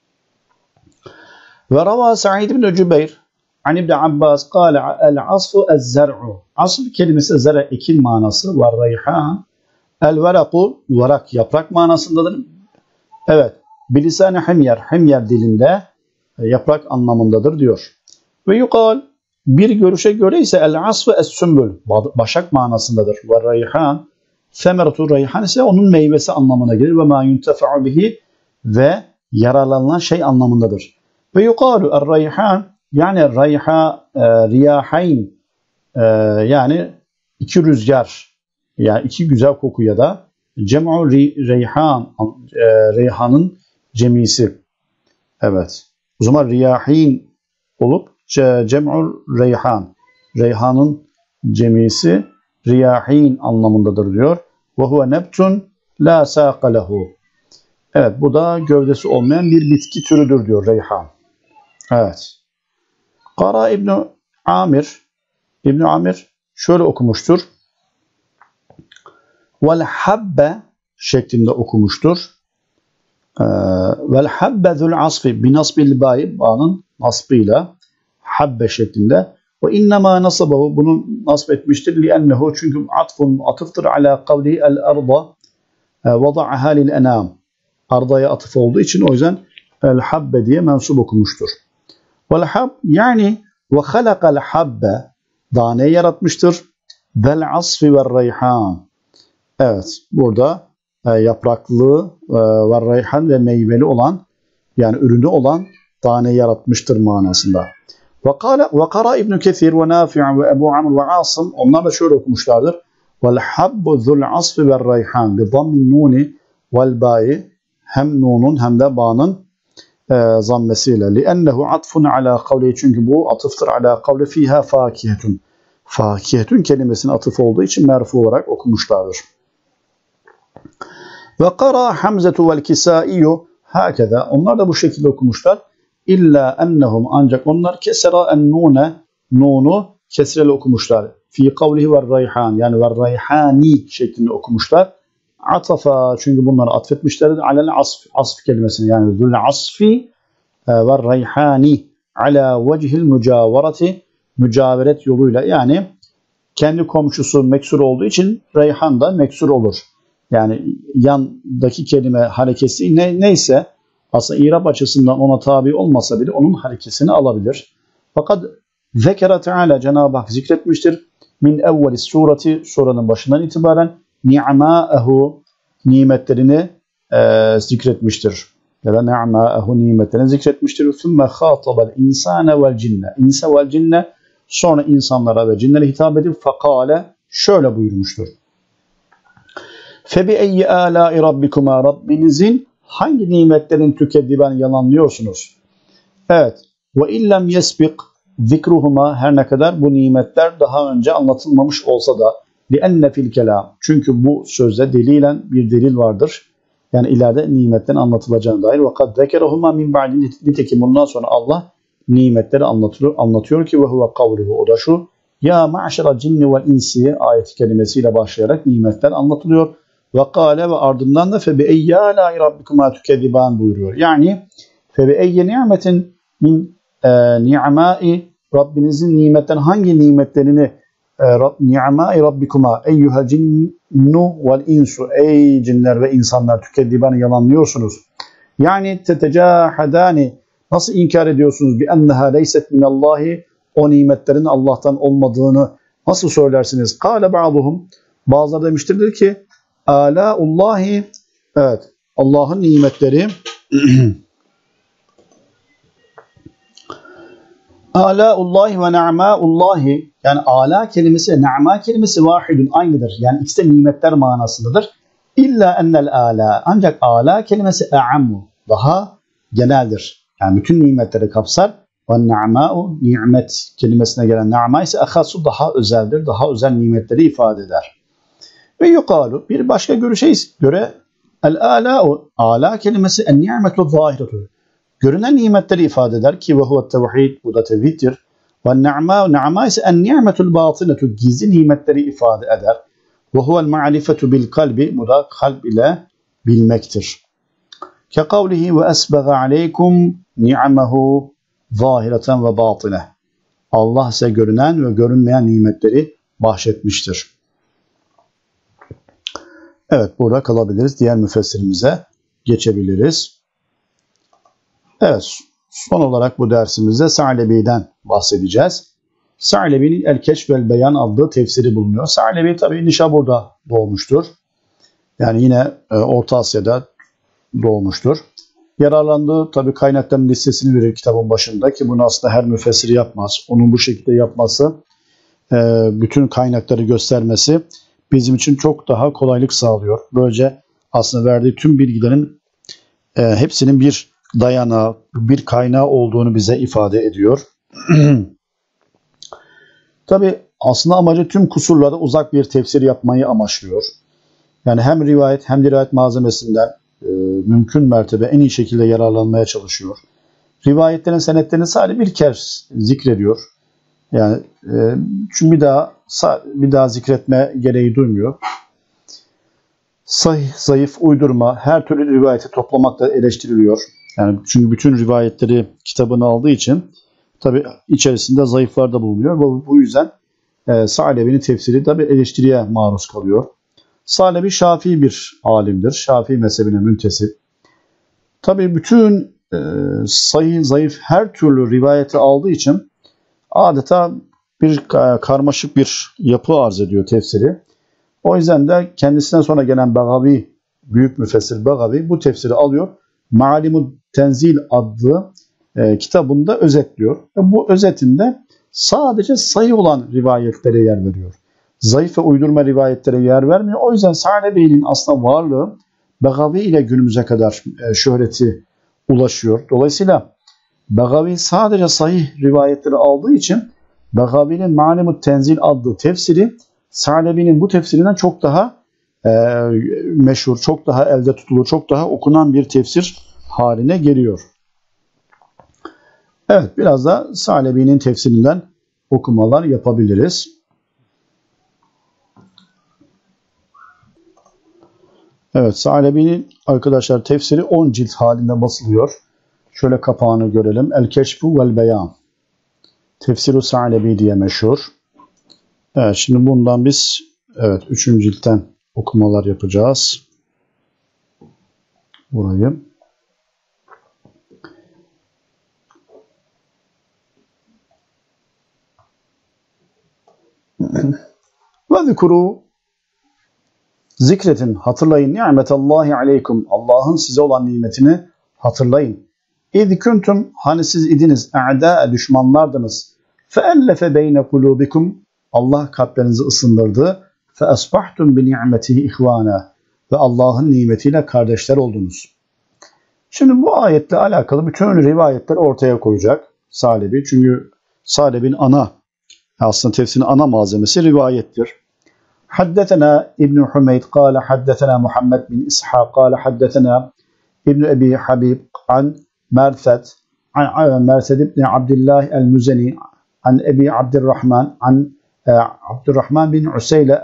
Speaker 1: Ve rava Sa'id bin Cübeyr an İbn Abbas kâle el-asfu ez-zer'u. Asf kelimesi zer'e ekin manası var. Reyhan el-veraku varak yaprak manasındadır. Evet. Bilisâni himyer. Himyer dilinde yaprak anlamındadır diyor. Ve yukal bir görüşe göre ise el-asfu es-sümbül. Başak manasındadır. Ve reyhan semeratu reyhan ise onun meyvesi anlamına gelir. Ve ma yuntefa'u bihi ve yararlanılan şey anlamındadır. Ve yukalu er-reyhan yani reyha e, riyahayn e, yani iki rüzgar yani iki güzel koku ya da cem'u reyhan e, reyhanın cemisi. Evet. O zaman riyahin olup cem'u reyhan. Reyhanın cemisi riyahin anlamındadır diyor. Ve huve nebtun la saqa lehu. Evet, bu da gövdesi olmayan bir bitki türüdür diyor reyhan. Evet. Kara İbn Amir İbn Amir şöyle okumuştur. Vel habbe şeklinde okumuştur. Vel habbe zul asfi bi nasbil ba'i bağının nasbıyla habbe şeklinde ve innema nasabahu bunu nasb etmiştir li'ennehu çünkü atfun atıftır ala kavli el arda vada'aha lil enam ardaya atıf olduğu için o yüzden el habbe diye mensup okumuştur. Vel hab yani ve halakal habbe tane yaratmıştır. Vel asfi ve reyhan. Evet, burada e, yapraklı e, ve reyhan ve meyveli olan yani ürünü olan tane yaratmıştır manasında. Ve kâle ve kara İbn Kesir ve Nafi' ve Ebu Amr ve Asım onlar da şöyle okumuşlardır. Vel habbu zul asfi ve reyhan bi zammin nuni vel ba'i hem nunun hem de ba'nın e, zammesiyle. Li'ennehu atfun ala kavli çünkü bu atıftır ala kavli fiha fakihetun. Fakihetun kelimesinin atıf olduğu için merfu olarak okumuşlardır. Ve kara Hamzetu vel Kisaiyu hakeza. Onlar da bu şekilde okumuşlar. İlla ennehum ancak onlar kesera en nune nunu kesreli okumuşlar. Fi kavlihi ve reyhan yani ve reyhani şeklinde okumuşlar. Atafa çünkü bunları atfetmişlerdir. Alel asf asf kelimesini yani zul asfi ve reyhani ala vecihil mücavereti mücaveret yoluyla yani kendi komşusu meksur olduğu için reyhan da meksur olur. Yani yandaki kelime harekesi ne, neyse aslında İrab açısından ona tabi olmasa bile onun harekesini alabilir. Fakat zekere Teala Cenab-ı Hak zikretmiştir. Min evvelis sureti suranın başından itibaren ni'mâehu nimetlerini e, zikretmiştir. Ya da ni'mâehu nimetlerini zikretmiştir. Sümme khâtabel insâne vel cinne. İnse vel cinne sonra insanlara ve cinlere hitap edip fakale şöyle buyurmuştur. Febi eyyi âlâi rabbikuma Rabbinizin hangi nimetlerin tükediben yalanlıyorsunuz? Evet. Ve illem yesbik zikruhuma her ne kadar bu nimetler daha önce anlatılmamış olsa da li'enne fil kelam. Çünkü bu sözde delilen bir delil vardır. Yani ileride nimetlerin anlatılacağına dair. Ve kad zekerahuma min ba'di nitekim bundan sonra Allah nimetleri anlatıyor, anlatıyor ki ve huve kavluhu o da şu. Ya ma'şera cinni vel insi ayet kelimesiyle başlayarak nimetler anlatılıyor. Ve kâle ve ardından da fe bi eyyâlâi rabbikuma tükediban buyuruyor. Yani fe bi eyye ni'metin min e, ni'mâi Rabbinizin nimetten hangi nimetlerini e, rab, ni'mâi rabbikuma eyyuhel cinnu vel insu ey cinler ve insanlar tükediban yalanlıyorsunuz. Yani tetecahadani nasıl inkar ediyorsunuz bi enneha leyset minallahi o nimetlerin Allah'tan olmadığını nasıl söylersiniz? Kâle ba'duhum bazıları demiştirdir ki Alâullahi evet Allah'ın nimetleri Alâullahi ve ne'mâullahi yani ala kelimesi ve ne'mâ kelimesi vahidun aynıdır. Yani ikisi de nimetler manasındadır. İlla ennel ala ancak ala kelimesi e'ammu daha geneldir. Yani bütün nimetleri kapsar. Ve ne'mâ'u nimet kelimesine gelen ne'mâ ise ahasu daha özeldir. Daha özel nimetleri ifade eder. Ve yukalu bir başka görüşe göre el-alâ'u ala kelimesi en-ni'metu zâhiretu. Görünen nimetleri ifade eder ki ve huve tevhid bu da tevhiddir. Ve ne'mâ'u ne'mâ ise en-ni'metul bâtinetu gizli nimetleri ifade eder. Ve huvel ma'rifetu bil kalbi bu da kalb ile bilmektir. Kekavlihi ve esbega aleykum ni'amehu zahireten ve batine. Allah size görünen ve görünmeyen nimetleri bahşetmiştir. Evet, burada kalabiliriz. Diğer müfessirimize geçebiliriz. Evet, son olarak bu dersimizde Sa'lebi'den bahsedeceğiz. Sa'lebi'nin El-Keşf vel Beyan adlı tefsiri bulunuyor. Sa'lebi tabi Nişabur'da doğmuştur. Yani yine e, Orta Asya'da doğmuştur. Yararlandığı tabi kaynakların listesini verir kitabın başında ki bunu aslında her müfessir yapmaz. Onun bu şekilde yapması, e, bütün kaynakları göstermesi bizim için çok daha kolaylık sağlıyor. Böylece aslında verdiği tüm bilgilerin e, hepsinin bir dayanağı, bir kaynağı olduğunu bize ifade ediyor. Tabi aslında amacı tüm kusurlara uzak bir tefsir yapmayı amaçlıyor. Yani hem rivayet hem rivayet malzemesinden e, mümkün mertebe en iyi şekilde yararlanmaya çalışıyor. Rivayetlerin senetlerini sadece bir kez zikrediyor. Yani e, çünkü bir daha bir daha zikretme gereği duymuyor. Sahih, zayıf, uydurma her türlü rivayeti toplamakla eleştiriliyor. Yani çünkü bütün rivayetleri kitabına aldığı için tabi içerisinde zayıflar da bulunuyor. Bu, bu yüzden e, Sa'lebi'nin tefsiri tabi eleştiriye maruz kalıyor. Sa'lebi Şafii bir alimdir. Şafii mezhebine müntesip. Tabi bütün e, sahih, zayıf her türlü rivayeti aldığı için adeta bir karmaşık bir yapı arz ediyor tefsiri. O yüzden de kendisinden sonra gelen Begavi, büyük müfessir Begavi bu tefsiri alıyor. Ma'alimut Tenzil adlı e, kitabında özetliyor. Ve bu özetinde sadece sahih olan rivayetlere yer veriyor. Zayıf ve uydurma rivayetlere yer vermiyor. O yüzden Sa'lebi'nin aslında varlığı Begavi ile günümüze kadar e, şöhreti ulaşıyor. Dolayısıyla Begavi sadece sahih rivayetleri aldığı için Begavi'nin Ma'alimut Tenzil adlı tefsiri Sa'lebi'nin bu tefsirinden çok daha e, meşhur, çok daha elde tutulur, çok daha okunan bir tefsir haline geliyor. Evet, biraz da Sa'lebi'nin tefsirinden okumalar yapabiliriz. Evet, Sa'lebi'nin arkadaşlar tefsiri on cilt halinde basılıyor. Şöyle kapağını görelim. El-Keşfu vel Beyan. Tefsir-i Sa'lebi diye meşhur. Evet, şimdi bundan biz evet üçüncü ciltten okumalar yapacağız. Burayı. Ve zikru zikretin, hatırlayın, nimetallahi aleykum, Allah'ın size olan nimetini hatırlayın. İz kuntum, hani siz idiniz, a'da, düşmanlardınız. Feellefe beyne kulubikum, Allah kalplerinizi ısındırdı. Fe asbahtum bi ni'metihi ihvana, ve Allah'ın nimetiyle kardeşler oldunuz. Şimdi bu ayetle alakalı bütün rivayetleri ortaya koyacak Sa'lebi. Çünkü Sa'lebi'nin ana, aslında tefsirin ana malzemesi rivayettir. Haddetena İbn Hümeyd kâle haddetena Muhammed bin İshak kâle haddetena İbn Ebi Habib an Merfed an Merfed ibn Abdullah el-Müzeni an Ebi Abdurrahman an Abdurrahman bin Useyle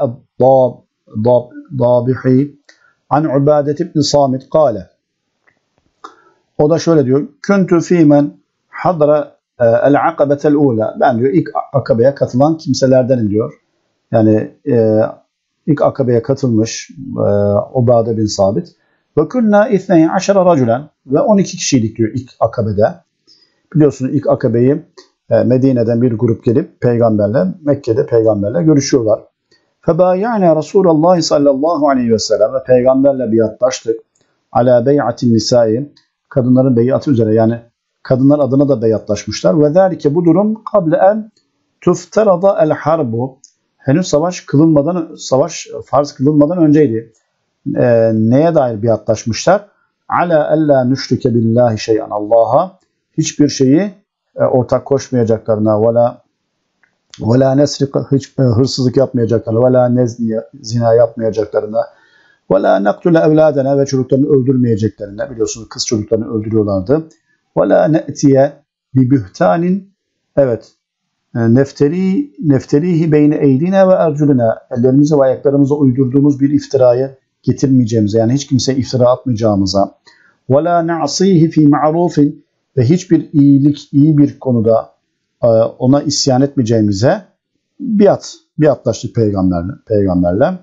Speaker 1: el-Dabihi an Ubadet ibn Samit kâle. O da şöyle diyor. Kuntu fîmen hadra el-akabetel ula. Ben diyor ilk akabeye katılan kimselerdenim diyor. Yani e, ilk akabeye katılmış e, Ubade bin Sabit. Ve kunna ithney aşara raculen, ve on iki kişiydik diyor ilk akabede. Biliyorsunuz ilk akabeyi e, Medine'den bir grup gelip peygamberle, Mekke'de peygamberle görüşüyorlar. Febaya'na Resulullah sallallahu aleyhi ve sellem, ve peygamberle biatlaştık. Ala bey'atin nisai, kadınların beyatı üzere, yani kadınlar adına da beyatlaşmışlar. Ve zâlike, bu durum kable en tufterada el harbu, henüz savaş kılınmadan, savaş farz kılınmadan önceydi. E, neye dair biatlaşmışlar? Ala alla nüşrike billahi şey'an, Allah'a hiçbir şeyi e, ortak koşmayacaklarına, ve la ve la nesrik, hiç e, hırsızlık yapmayacaklarına, ve la nezni, zina yapmayacaklarına, ve la naktule evladena, ve çocuklarını öldürmeyeceklerine, biliyorsunuz kız çocuklarını öldürüyorlardı. Ve la ne'tiye bi bühtanin, evet, nefteri nefterihi beyne eydine ve erculina, ellerimize ve ayaklarımıza uydurduğumuz bir iftirayı getirmeyeceğimize, yani hiç kimseye iftira atmayacağımıza, وَلَا نَعْصِيهِ فِي مَعْرُوفٍ ve hiçbir iyilik, iyi bir konuda ona isyan etmeyeceğimize biat, biatlaştık peygamberle. peygamberle.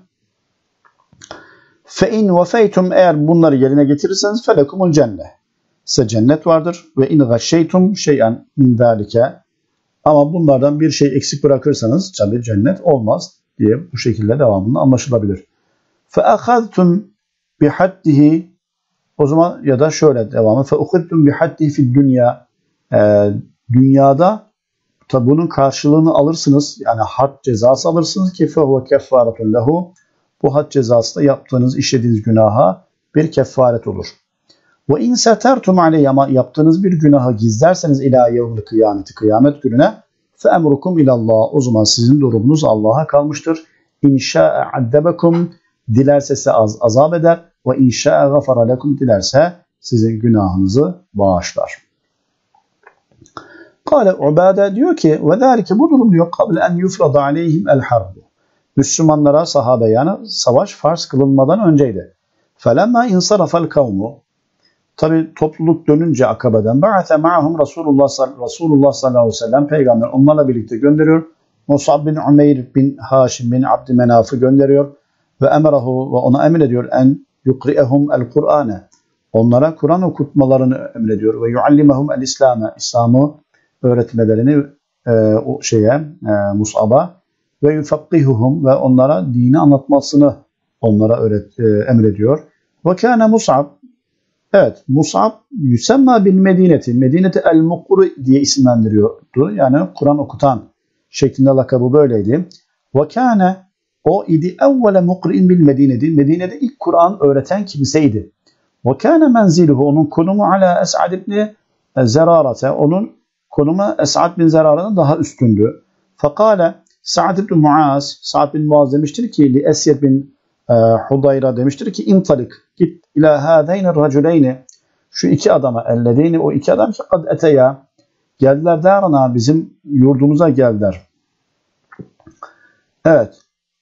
Speaker 1: فَاِنْ وَفَيْتُمْ eğer bunları yerine getirirseniz فَلَكُمُ الْجَنَّةِ size cennet vardır. Ve in gasheytum şey'en min zalike ama bunlardan bir şey eksik bırakırsanız tabii cennet olmaz diye bu şekilde devamında anlaşılabilir. فَاَخَذْتُمْ بِحَدِّهِ o zaman ya da şöyle devamı فَاُخِذْتُمْ بِحَدِّهِ فِي dünya dünyada tabi bunun karşılığını alırsınız. Yani had cezası alırsınız ki فَهُوَ كَفَّارَةٌ لَهُ bu had cezası da yaptığınız, işlediğiniz günaha bir kefaret olur. Ve in setertum aleyhi ama yaptığınız bir günahı gizlerseniz ila yevmil kıyameti kıyamet gününe fe emrukum ilallah o zaman sizin durumunuz Allah'a kalmıştır. İn şa'e addebekum dilerse size az, azap eder ve in şa'e gafara lekum dilerse sizin günahınızı bağışlar. Kale Ubade diyor ki ve zalike bu durum diyor kabl en yufrada aleyhim el harbu. Müslümanlara sahabe yani savaş farz kılınmadan önceydi. Felemma insarafel kavmu tabi topluluk dönünce Akabe'den ba'ate ma'hum Resulullah, Resulullah sallallahu aleyhi ve sellem peygamber onlarla birlikte gönderiyor. Musab bin Umeyr bin Haşim bin Abdümenaf'ı gönderiyor ve emrahu ve ona emrediyor en yukri'ehum el Kur'ane onlara Kur'an okutmalarını emrediyor ve yuallimehum el İslam'e İslam'ı öğretmelerini e, o şeye e, Musab'a ve yufakkihuhum ve onlara dini anlatmasını onlara öğret, e, emrediyor. Ve kâne Mus'ab evet Mus'ab yüsemma bil Medineti Medineti el Mukri diye isimlendiriyordu. Yani Kur'an okutan şeklinde lakabı böyleydi. Ve kâne o idi evvele mukri'in bil Medineti Medine'de ilk Kur'an öğreten kimseydi. Ve kâne menziluhu onun konumu ala Es'ad ibn Zerarate onun konumu Es'ad bin Zerara'nın daha üstündü. Fakale Sa'd ibn Muaz Sa'd bin Muaz demiştir ki li Esyed bin e, Hudayra demiştir ki intalik git ila hâzeyni raculeyni şu iki adama ellezeyni o iki adam ki kad eteya geldiler darana bizim yurdumuza geldiler. Evet.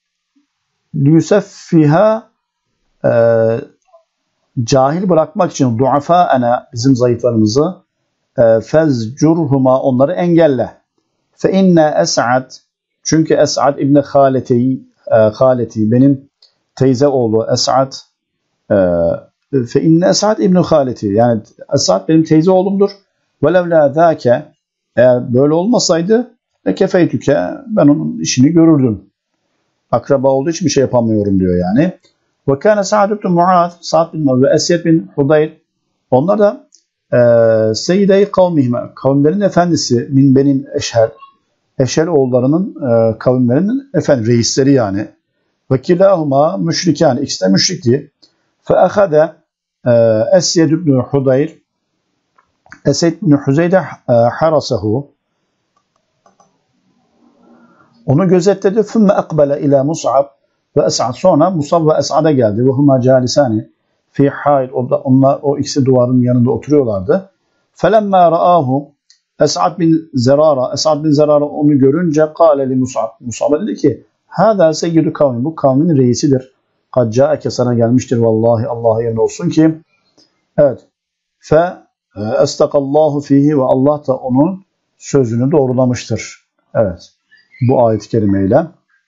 Speaker 1: Yuseffiha e, cahil bırakmak için duafa ana bizim zayıflarımızı e, fezcurhuma onları engelle. Fe inne Es'ad çünkü Es'ad İbni Haleti e, Haleti benim teyze oğlu Es'ad e, fe inne Es'ad İbni Haleti yani Es'ad benim teyze oğlumdur. Velev la zâke eğer böyle olmasaydı ve kefeytüke ben onun işini görürdüm. Akraba olduğu için bir şey yapamıyorum diyor yani. Ve kâne Sa'd ibn Muaz Sa'd bin Muaz ve Esyed bin Hudayr onlar da e, seyyide-i kavmihime kavimlerin efendisi min benim eşher Eşel oğullarının e, kavimlerinin efendim reisleri yani. Ve kilahuma müşrikan ikisi de müşrikti. Fe ahade Esyed ibn Hudayr Esed ibn Huzeyde harasahu onu gözetledi. Fümme akbele ila Mus'ab ve Es'ad sonra Mus'ab ve Es'ad'a geldi. Ve huma calisani fi hayl onlar o ikisi duvarın yanında oturuyorlardı. Felemma ra'ahu Es'ad bin Zerara, Es'ad bin Zerara onu görünce kâle li Mus'ab. Mus'ab'a dedi ki, hâzâ seyyidü kavmi, bu kavmin reisidir. Kad câeke sana gelmiştir vallahi Allah'a yemin olsun ki. Evet. Fe estakallahu fihi ve Allah da onun sözünü doğrulamıştır. Evet. Bu ayet-i kerimeyle.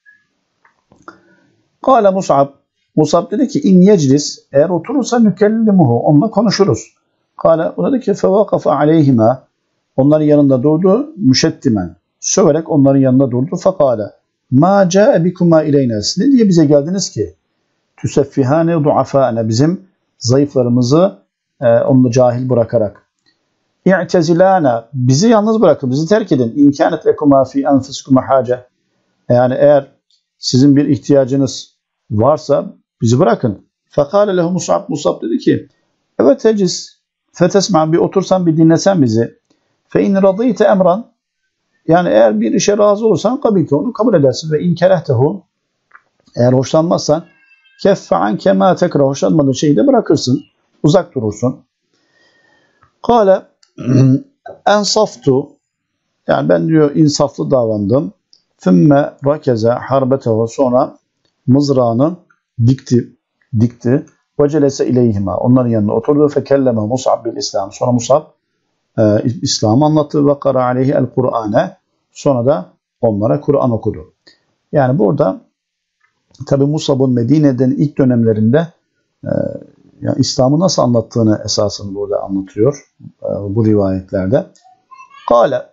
Speaker 1: Kâle Mus'ab. Mus'ab dedi ki, in yeclis, eğer oturursa nükellimuhu, onunla konuşuruz. Kâle, o dedi ki, fevakafe aleyhime, onların yanında durdu, müşettimen. Söverek onların yanında durdu. Fakale, ma câe bikuma ileyne. Ne diye bize geldiniz ki? Tüseffihâne duafâne. Bizim zayıflarımızı e, onu cahil bırakarak. İ'tezilâne. Bizi yalnız bırakın, bizi terk edin. İmkânet lekuma fî enfusikuma hâce. Yani eğer sizin bir ihtiyacınız varsa bizi bırakın. Fakale lehu Mus'ab. Mus'ab dedi ki, evet teciz. Fetesma bir otursan bir dinlesen bizi. Fe in radîte emran yani eğer bir işe razı olursan kabilte onu kabul edersin ve in kerehtahu eğer hoşlanmazsan keffe anke ma tekra hoşlanmadığın şeyi de bırakırsın. Uzak durursun. Kâle ensaftu yani ben diyor insaflı davrandım. Fümme rakeze harbetehu sonra mızrağını dikti. Dikti. Ve celese ileyhima. Onların yanına oturdu. Fekelleme Mus'ab bil İslam. Sonra Mus'ab e, İslam'ı anlattı. Ve kara aleyhi el Kur'ane. Sonra da onlara Kur'an okudu. Yani burada tabi Mus'ab'ın Medine'den ilk dönemlerinde e, yani İslam'ı nasıl anlattığını esasını burada anlatıyor. E, bu rivayetlerde. Kale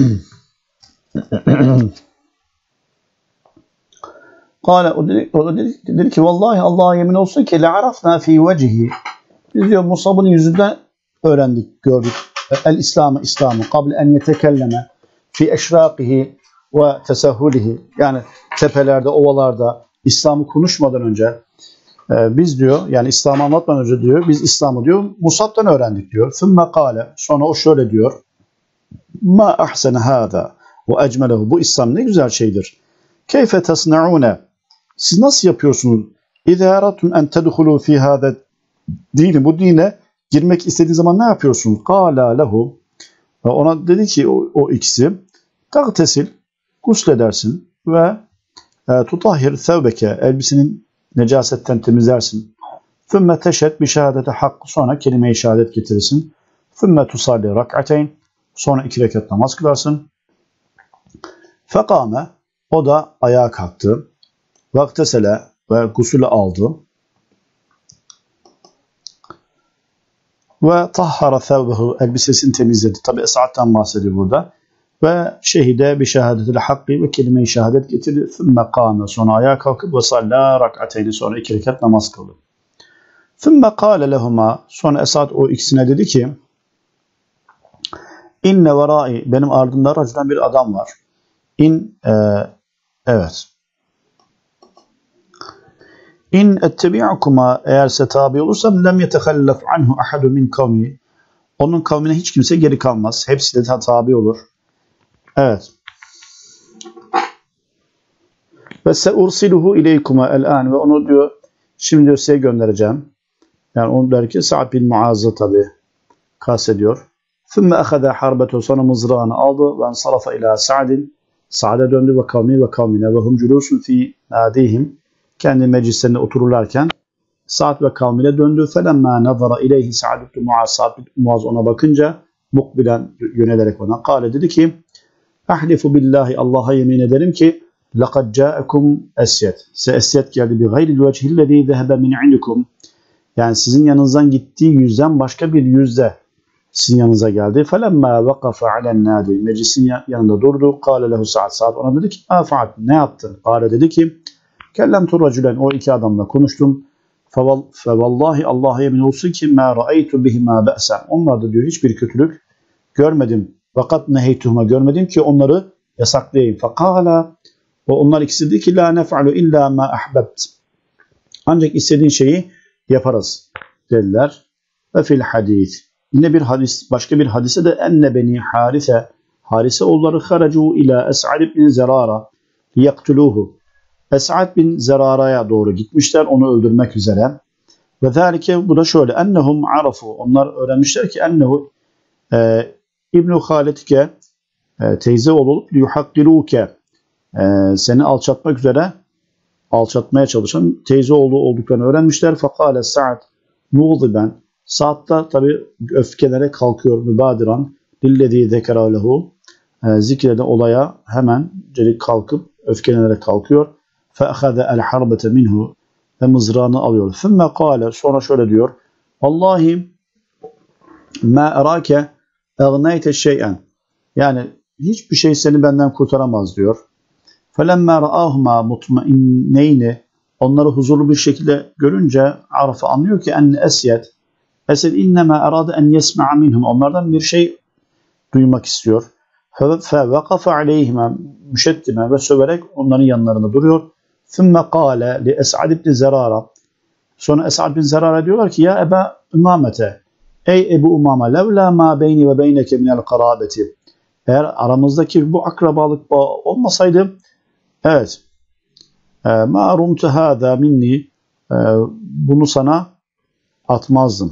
Speaker 1: Kale o dedi, o da dedi, dedi ki vallahi Allah'a yemin olsun ki le'arafna fi vecihi. Biz diyor Mus'ab'ın yüzünden öğrendik, gördük. El İslam'ı İslam'ı kabl en yetekelleme fi eşraqihi ve tesahhulihi. Yani tepelerde, ovalarda İslam'ı konuşmadan önce e, biz diyor yani İslam'ı anlatmadan önce diyor biz İslam'ı diyor Mus'ab'tan öğrendik diyor. Sümme kâle sonra o şöyle diyor. Ma ahsene hâzâ ve ecmelehu. Bu İslam ne güzel şeydir. Keyfe tesna'ûne. Siz nasıl yapıyorsunuz? İzâ aradtum en tedhulû fî hâzâ dini. Bu dine girmek istediğiniz zaman ne yapıyorsunuz? Kâlâ lehu. Ona dedi ki o, o ikisi tagtesil, gusledersin ve e, tutahhir sevbeke, elbisenin necasetten temizlersin. Fümme teşhed bi şehadete hak. Sonra kelime-i şehadet getirirsin. Fümme tusalli rak'ateyn. Sonra iki rekat namaz kılarsın. Fekame. O da ayağa kalktı. Vaktesele ve gusülü aldı. Ve tahhara thevbehu. Elbisesini temizledi. Tabi Es'ad'dan bahsediyor burada. Ve şehide bi şehadetil hakkı ve kelime-i şehadet getirdi. Fümme kâme. Sonra ayağa kalkıp ve sallâ rak'ateyni. Sonra iki rekat namaz kıldı. Fümme kâle lehuma. Sonra Es'ad o ikisine dedi ki İnne verai. Benim ardımda racülen bir adam var. İn e, evet. İn ettebi'ukuma. Eğer size tabi olursam lem yetehallef anhu ahadu min kavmi. Onun kavmine hiç kimse geri kalmaz. Hepsi de tabi olur. Evet. Ve se ursiluhu ileykuma el-an. Ve onu diyor şimdi diyor size göndereceğim. Yani onu der ki Sa'd bin Muaz'ı tabi kastediyor. Fümme ehede harbetu. Sonra mızrağını aldı ve ensarafa ila Sa'din. Sa'd'a döndü ve kavmi ve kavmine ve hum culusun fi nadihim. Kendi meclislerinde otururlarken Sa'd ve kavmine döndü. Felemma nazara ileyhi Sa'd bin Muaz. Sa'd bin Muaz ona bakınca mukbilen yönelerek ona kâle dedi ki ahlifu billahi Allah'a yemin ederim ki laqad ca'akum esyet. Size esyet geldi bi gayril vechillezî zehebe min indikum. Yani sizin yanınızdan gittiği yüzden başka bir yüzde sizin yanınıza geldi. Felemma vakafa alen nadi. Meclisin yanında durdu. Kâle lehu Sa'd. Sa'd ona dedi ki afa'at. Ne yaptın? Kâle dedi ki kellemtu racülen. O iki adamla konuştum. Fevallahi Allah'a yemin olsun ki ma ra'aytu bihima be'sen. Onlarda diyor hiçbir kötülük görmedim. Fakat neheytuhuma görmedim ki onları yasaklayayım. Fakala o onlar ikisi dedi ki la nef'alu illa ma ahbebt. Ancak istediğin şeyi yaparız dediler. Ve fil hadis. Yine bir hadis, başka bir hadise de enne beni Harise, Harise oğulları haracu ila Es'ad bin Zerara liyaktuluhu. Es'ad bin Zerara'ya doğru gitmişler onu öldürmek üzere. Ve zalike bu da şöyle ennehum arafu. Onlar öğrenmişler ki ennehu e, İbn-i Halid'ke e, teyze olup yuhakkiruke e, seni alçatmak üzere alçatmaya çalışan teyze oğlu olduklarını öğrenmişler. Fakale Sa'd muğdiben. Sa'd da tabi öfkelere kalkıyor mübadiran. Lillezî zekera lehu. Zikrede olaya hemen kalkıp öfkelenerek kalkıyor. Fe'ahade el harbete minhu. Ve mızrağını alıyor. Fümme kâle. Sonra şöyle diyor. Vallahi ma erâke egneyte şey'en. Yani hiçbir şey seni benden kurtaramaz diyor. Felemmâ ra'âhumâ mutmainneyni. Onları huzurlu bir şekilde görünce arafa anlıyor ki enne esyet. Esed innema arada en yesma'a minhum. Onlardan bir şey duymak istiyor. Fe vakafa aleyhime müşeddime ve söverek onların yanlarında duruyor. Thumme kâle li Es'ad ibn Zerara. Sonra Es'ad bin Zerara diyorlar ki ya Eba Umamete. Ey Ebu Umame levla ma beyni ve beyneke minel karabeti. Eğer aramızdaki bu akrabalık bağı olmasaydı evet ma rumtu hâzâ minni bunu sana atmazdım.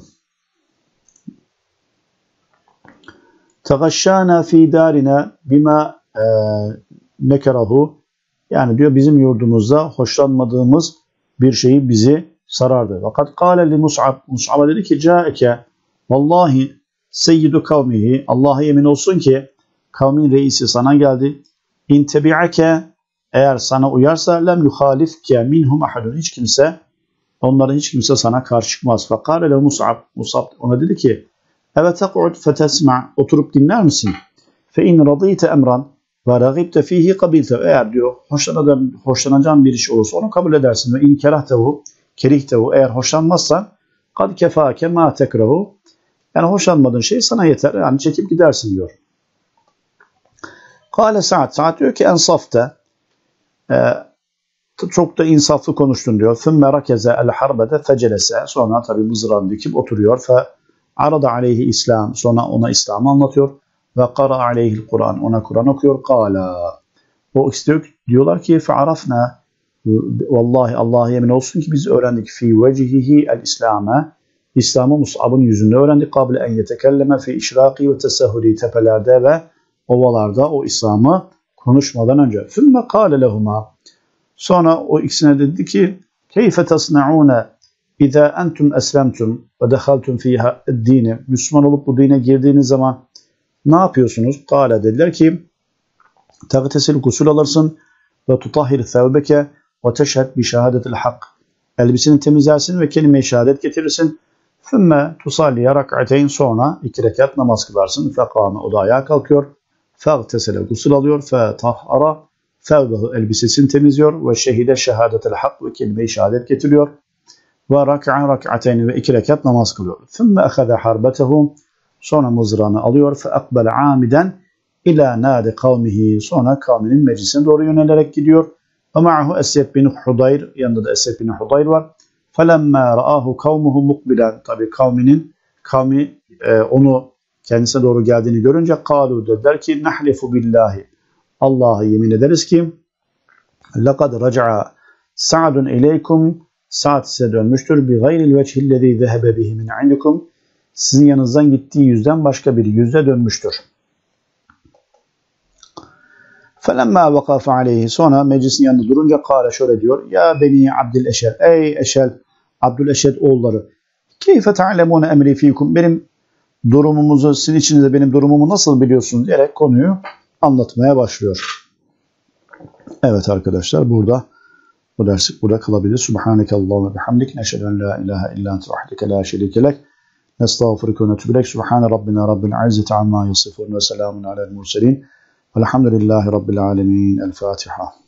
Speaker 1: Tegaşşâna fî dârina bima nekerahu. Yani diyor bizim yurdumuzda hoşlanmadığımız bir şeyi bizi sarardı. Fakat kâle li Mus'ab, Mus'ab'a dedi ki câeke vallahi seyyidu kavmihi, Allah'a yemin olsun ki kavmin reisi sana geldi. İn tebi'ake, eğer sana uyarsa lem yuhalifke minhum ahadun, hiç kimse, onların hiç kimse sana karşı çıkmaz. Fakâle le Mus'ab, Mus'ab ona dedi ki evet tek'ud fetesma, oturup dinler misin? Fe in radîte emran ve ragibte fihi kabilte, eğer diyor hoşlanacağın, hoşlanacağın bir iş olursa onu kabul edersin. Ve in kerahtahu kerihtahu, eğer hoşlanmazsan kad kefâke ma tekrahu, yani hoşlanmadığın şey sana yeter, yani çekip gidersin diyor. Kâle Sa'd, Sa'd diyor ki ensafte, e, çok da insaflı konuştun diyor. Fümme rakeze el harbede fecelese, sonra tabi mızrağını dikip oturuyor. Fe arada aleyhi İslam, sonra ona İslam'ı anlatıyor. Ve kara aleyhil Kur'an, ona Kur'an okuyor. Kâla, o istiyor, diyorlar ki fe arafna, vallahi Allah'a yemin olsun ki biz öğrendik fi vecihihi el İslam'a, İslam'ı Mus'ab'ın yüzünde öğrendik. Kable en yetekelleme fi işraki ve tesahhuli, tepelerde ve ovalarda o İslam'ı konuşmadan önce. Fümme kâle lehuma, sonra o ikisine dedi ki keyfe tasna'une izâ entum eslemtum ve dehaltum fîhâ eddîni, Müslüman olup bu dine girdiğiniz zaman ne yapıyorsunuz? Kâle, dediler ki tagtesil, gusül alırsın ve tutahhir thevbeke ve teşhed bi şehadetil hak, elbisini temizlersin ve kelime-i şehadet getirirsin. Fümme tusalliye rak'ateyn, sonra iki rekat namaz kılarsın. Fekâme, o da ayağa kalkıyor. Fegtesele, gusül alıyor. Fetahhara thevbehu, elbisesini temizliyor. Ve şehide şehadetil hak, ve kelime-i şehadet getiriyor. Ve rak'a rak'ateyn, ve iki rekat namaz kılıyor. Fümme ehade harbetehu, sonra mızrağını alıyor. Fe akbele amiden ila nâdi kavmihi, sonra kavminin meclisine doğru yönelerek gidiyor. Ve ma'ahu Esed bin Hudayr, yanında da Esed bin Hudayr var. فَلَمَّا رَآهُ كَوْمُهُ مُقْبِلًا, tabi kavminin, kavmi e, onu kendisine doğru geldiğini görünce قَالُوا, dediler ki نَحْلِفُ بِاللّٰهِ, Allah'a yemin ederiz ki لَقَدْ رَجَعَ سَعْدٌ اِلَيْكُمْ, Sa'd size dönmüştür. بِغَيْرِ الْوَجْهِ الَّذ۪ي ذَهَبَ بِهِ مِنْ عِنْدِكُمْ, sizin yanınızdan gittiği yüzden başka bir yüzle dönmüştür. فَلَمَّا وَقَفَ عَلَيْهِ, sonra meclisin yanında durunca kâle, şöyle diyor. Ya beni Abdüleşed, ey Eşel, Abdüleşed oğulları. Keyfe ta'lemûne emri fîkum, benim durumumuzu, sizin içinizde benim durumumu nasıl biliyorsunuz diyerek konuyu anlatmaya başlıyor. Evet arkadaşlar, burada bu derslik burada kalabilir. Subhaneke Allahümme bihamdik. Neşhedü en la ilahe illa ente vahdeke la şerike lek. Nestağfiruke ve netûbü ileyk. Subhane rabbina rabbil izzeti amma yasifun ve selamun alel murselin. Velhamdülillahi rabbil alemin. El Fatiha.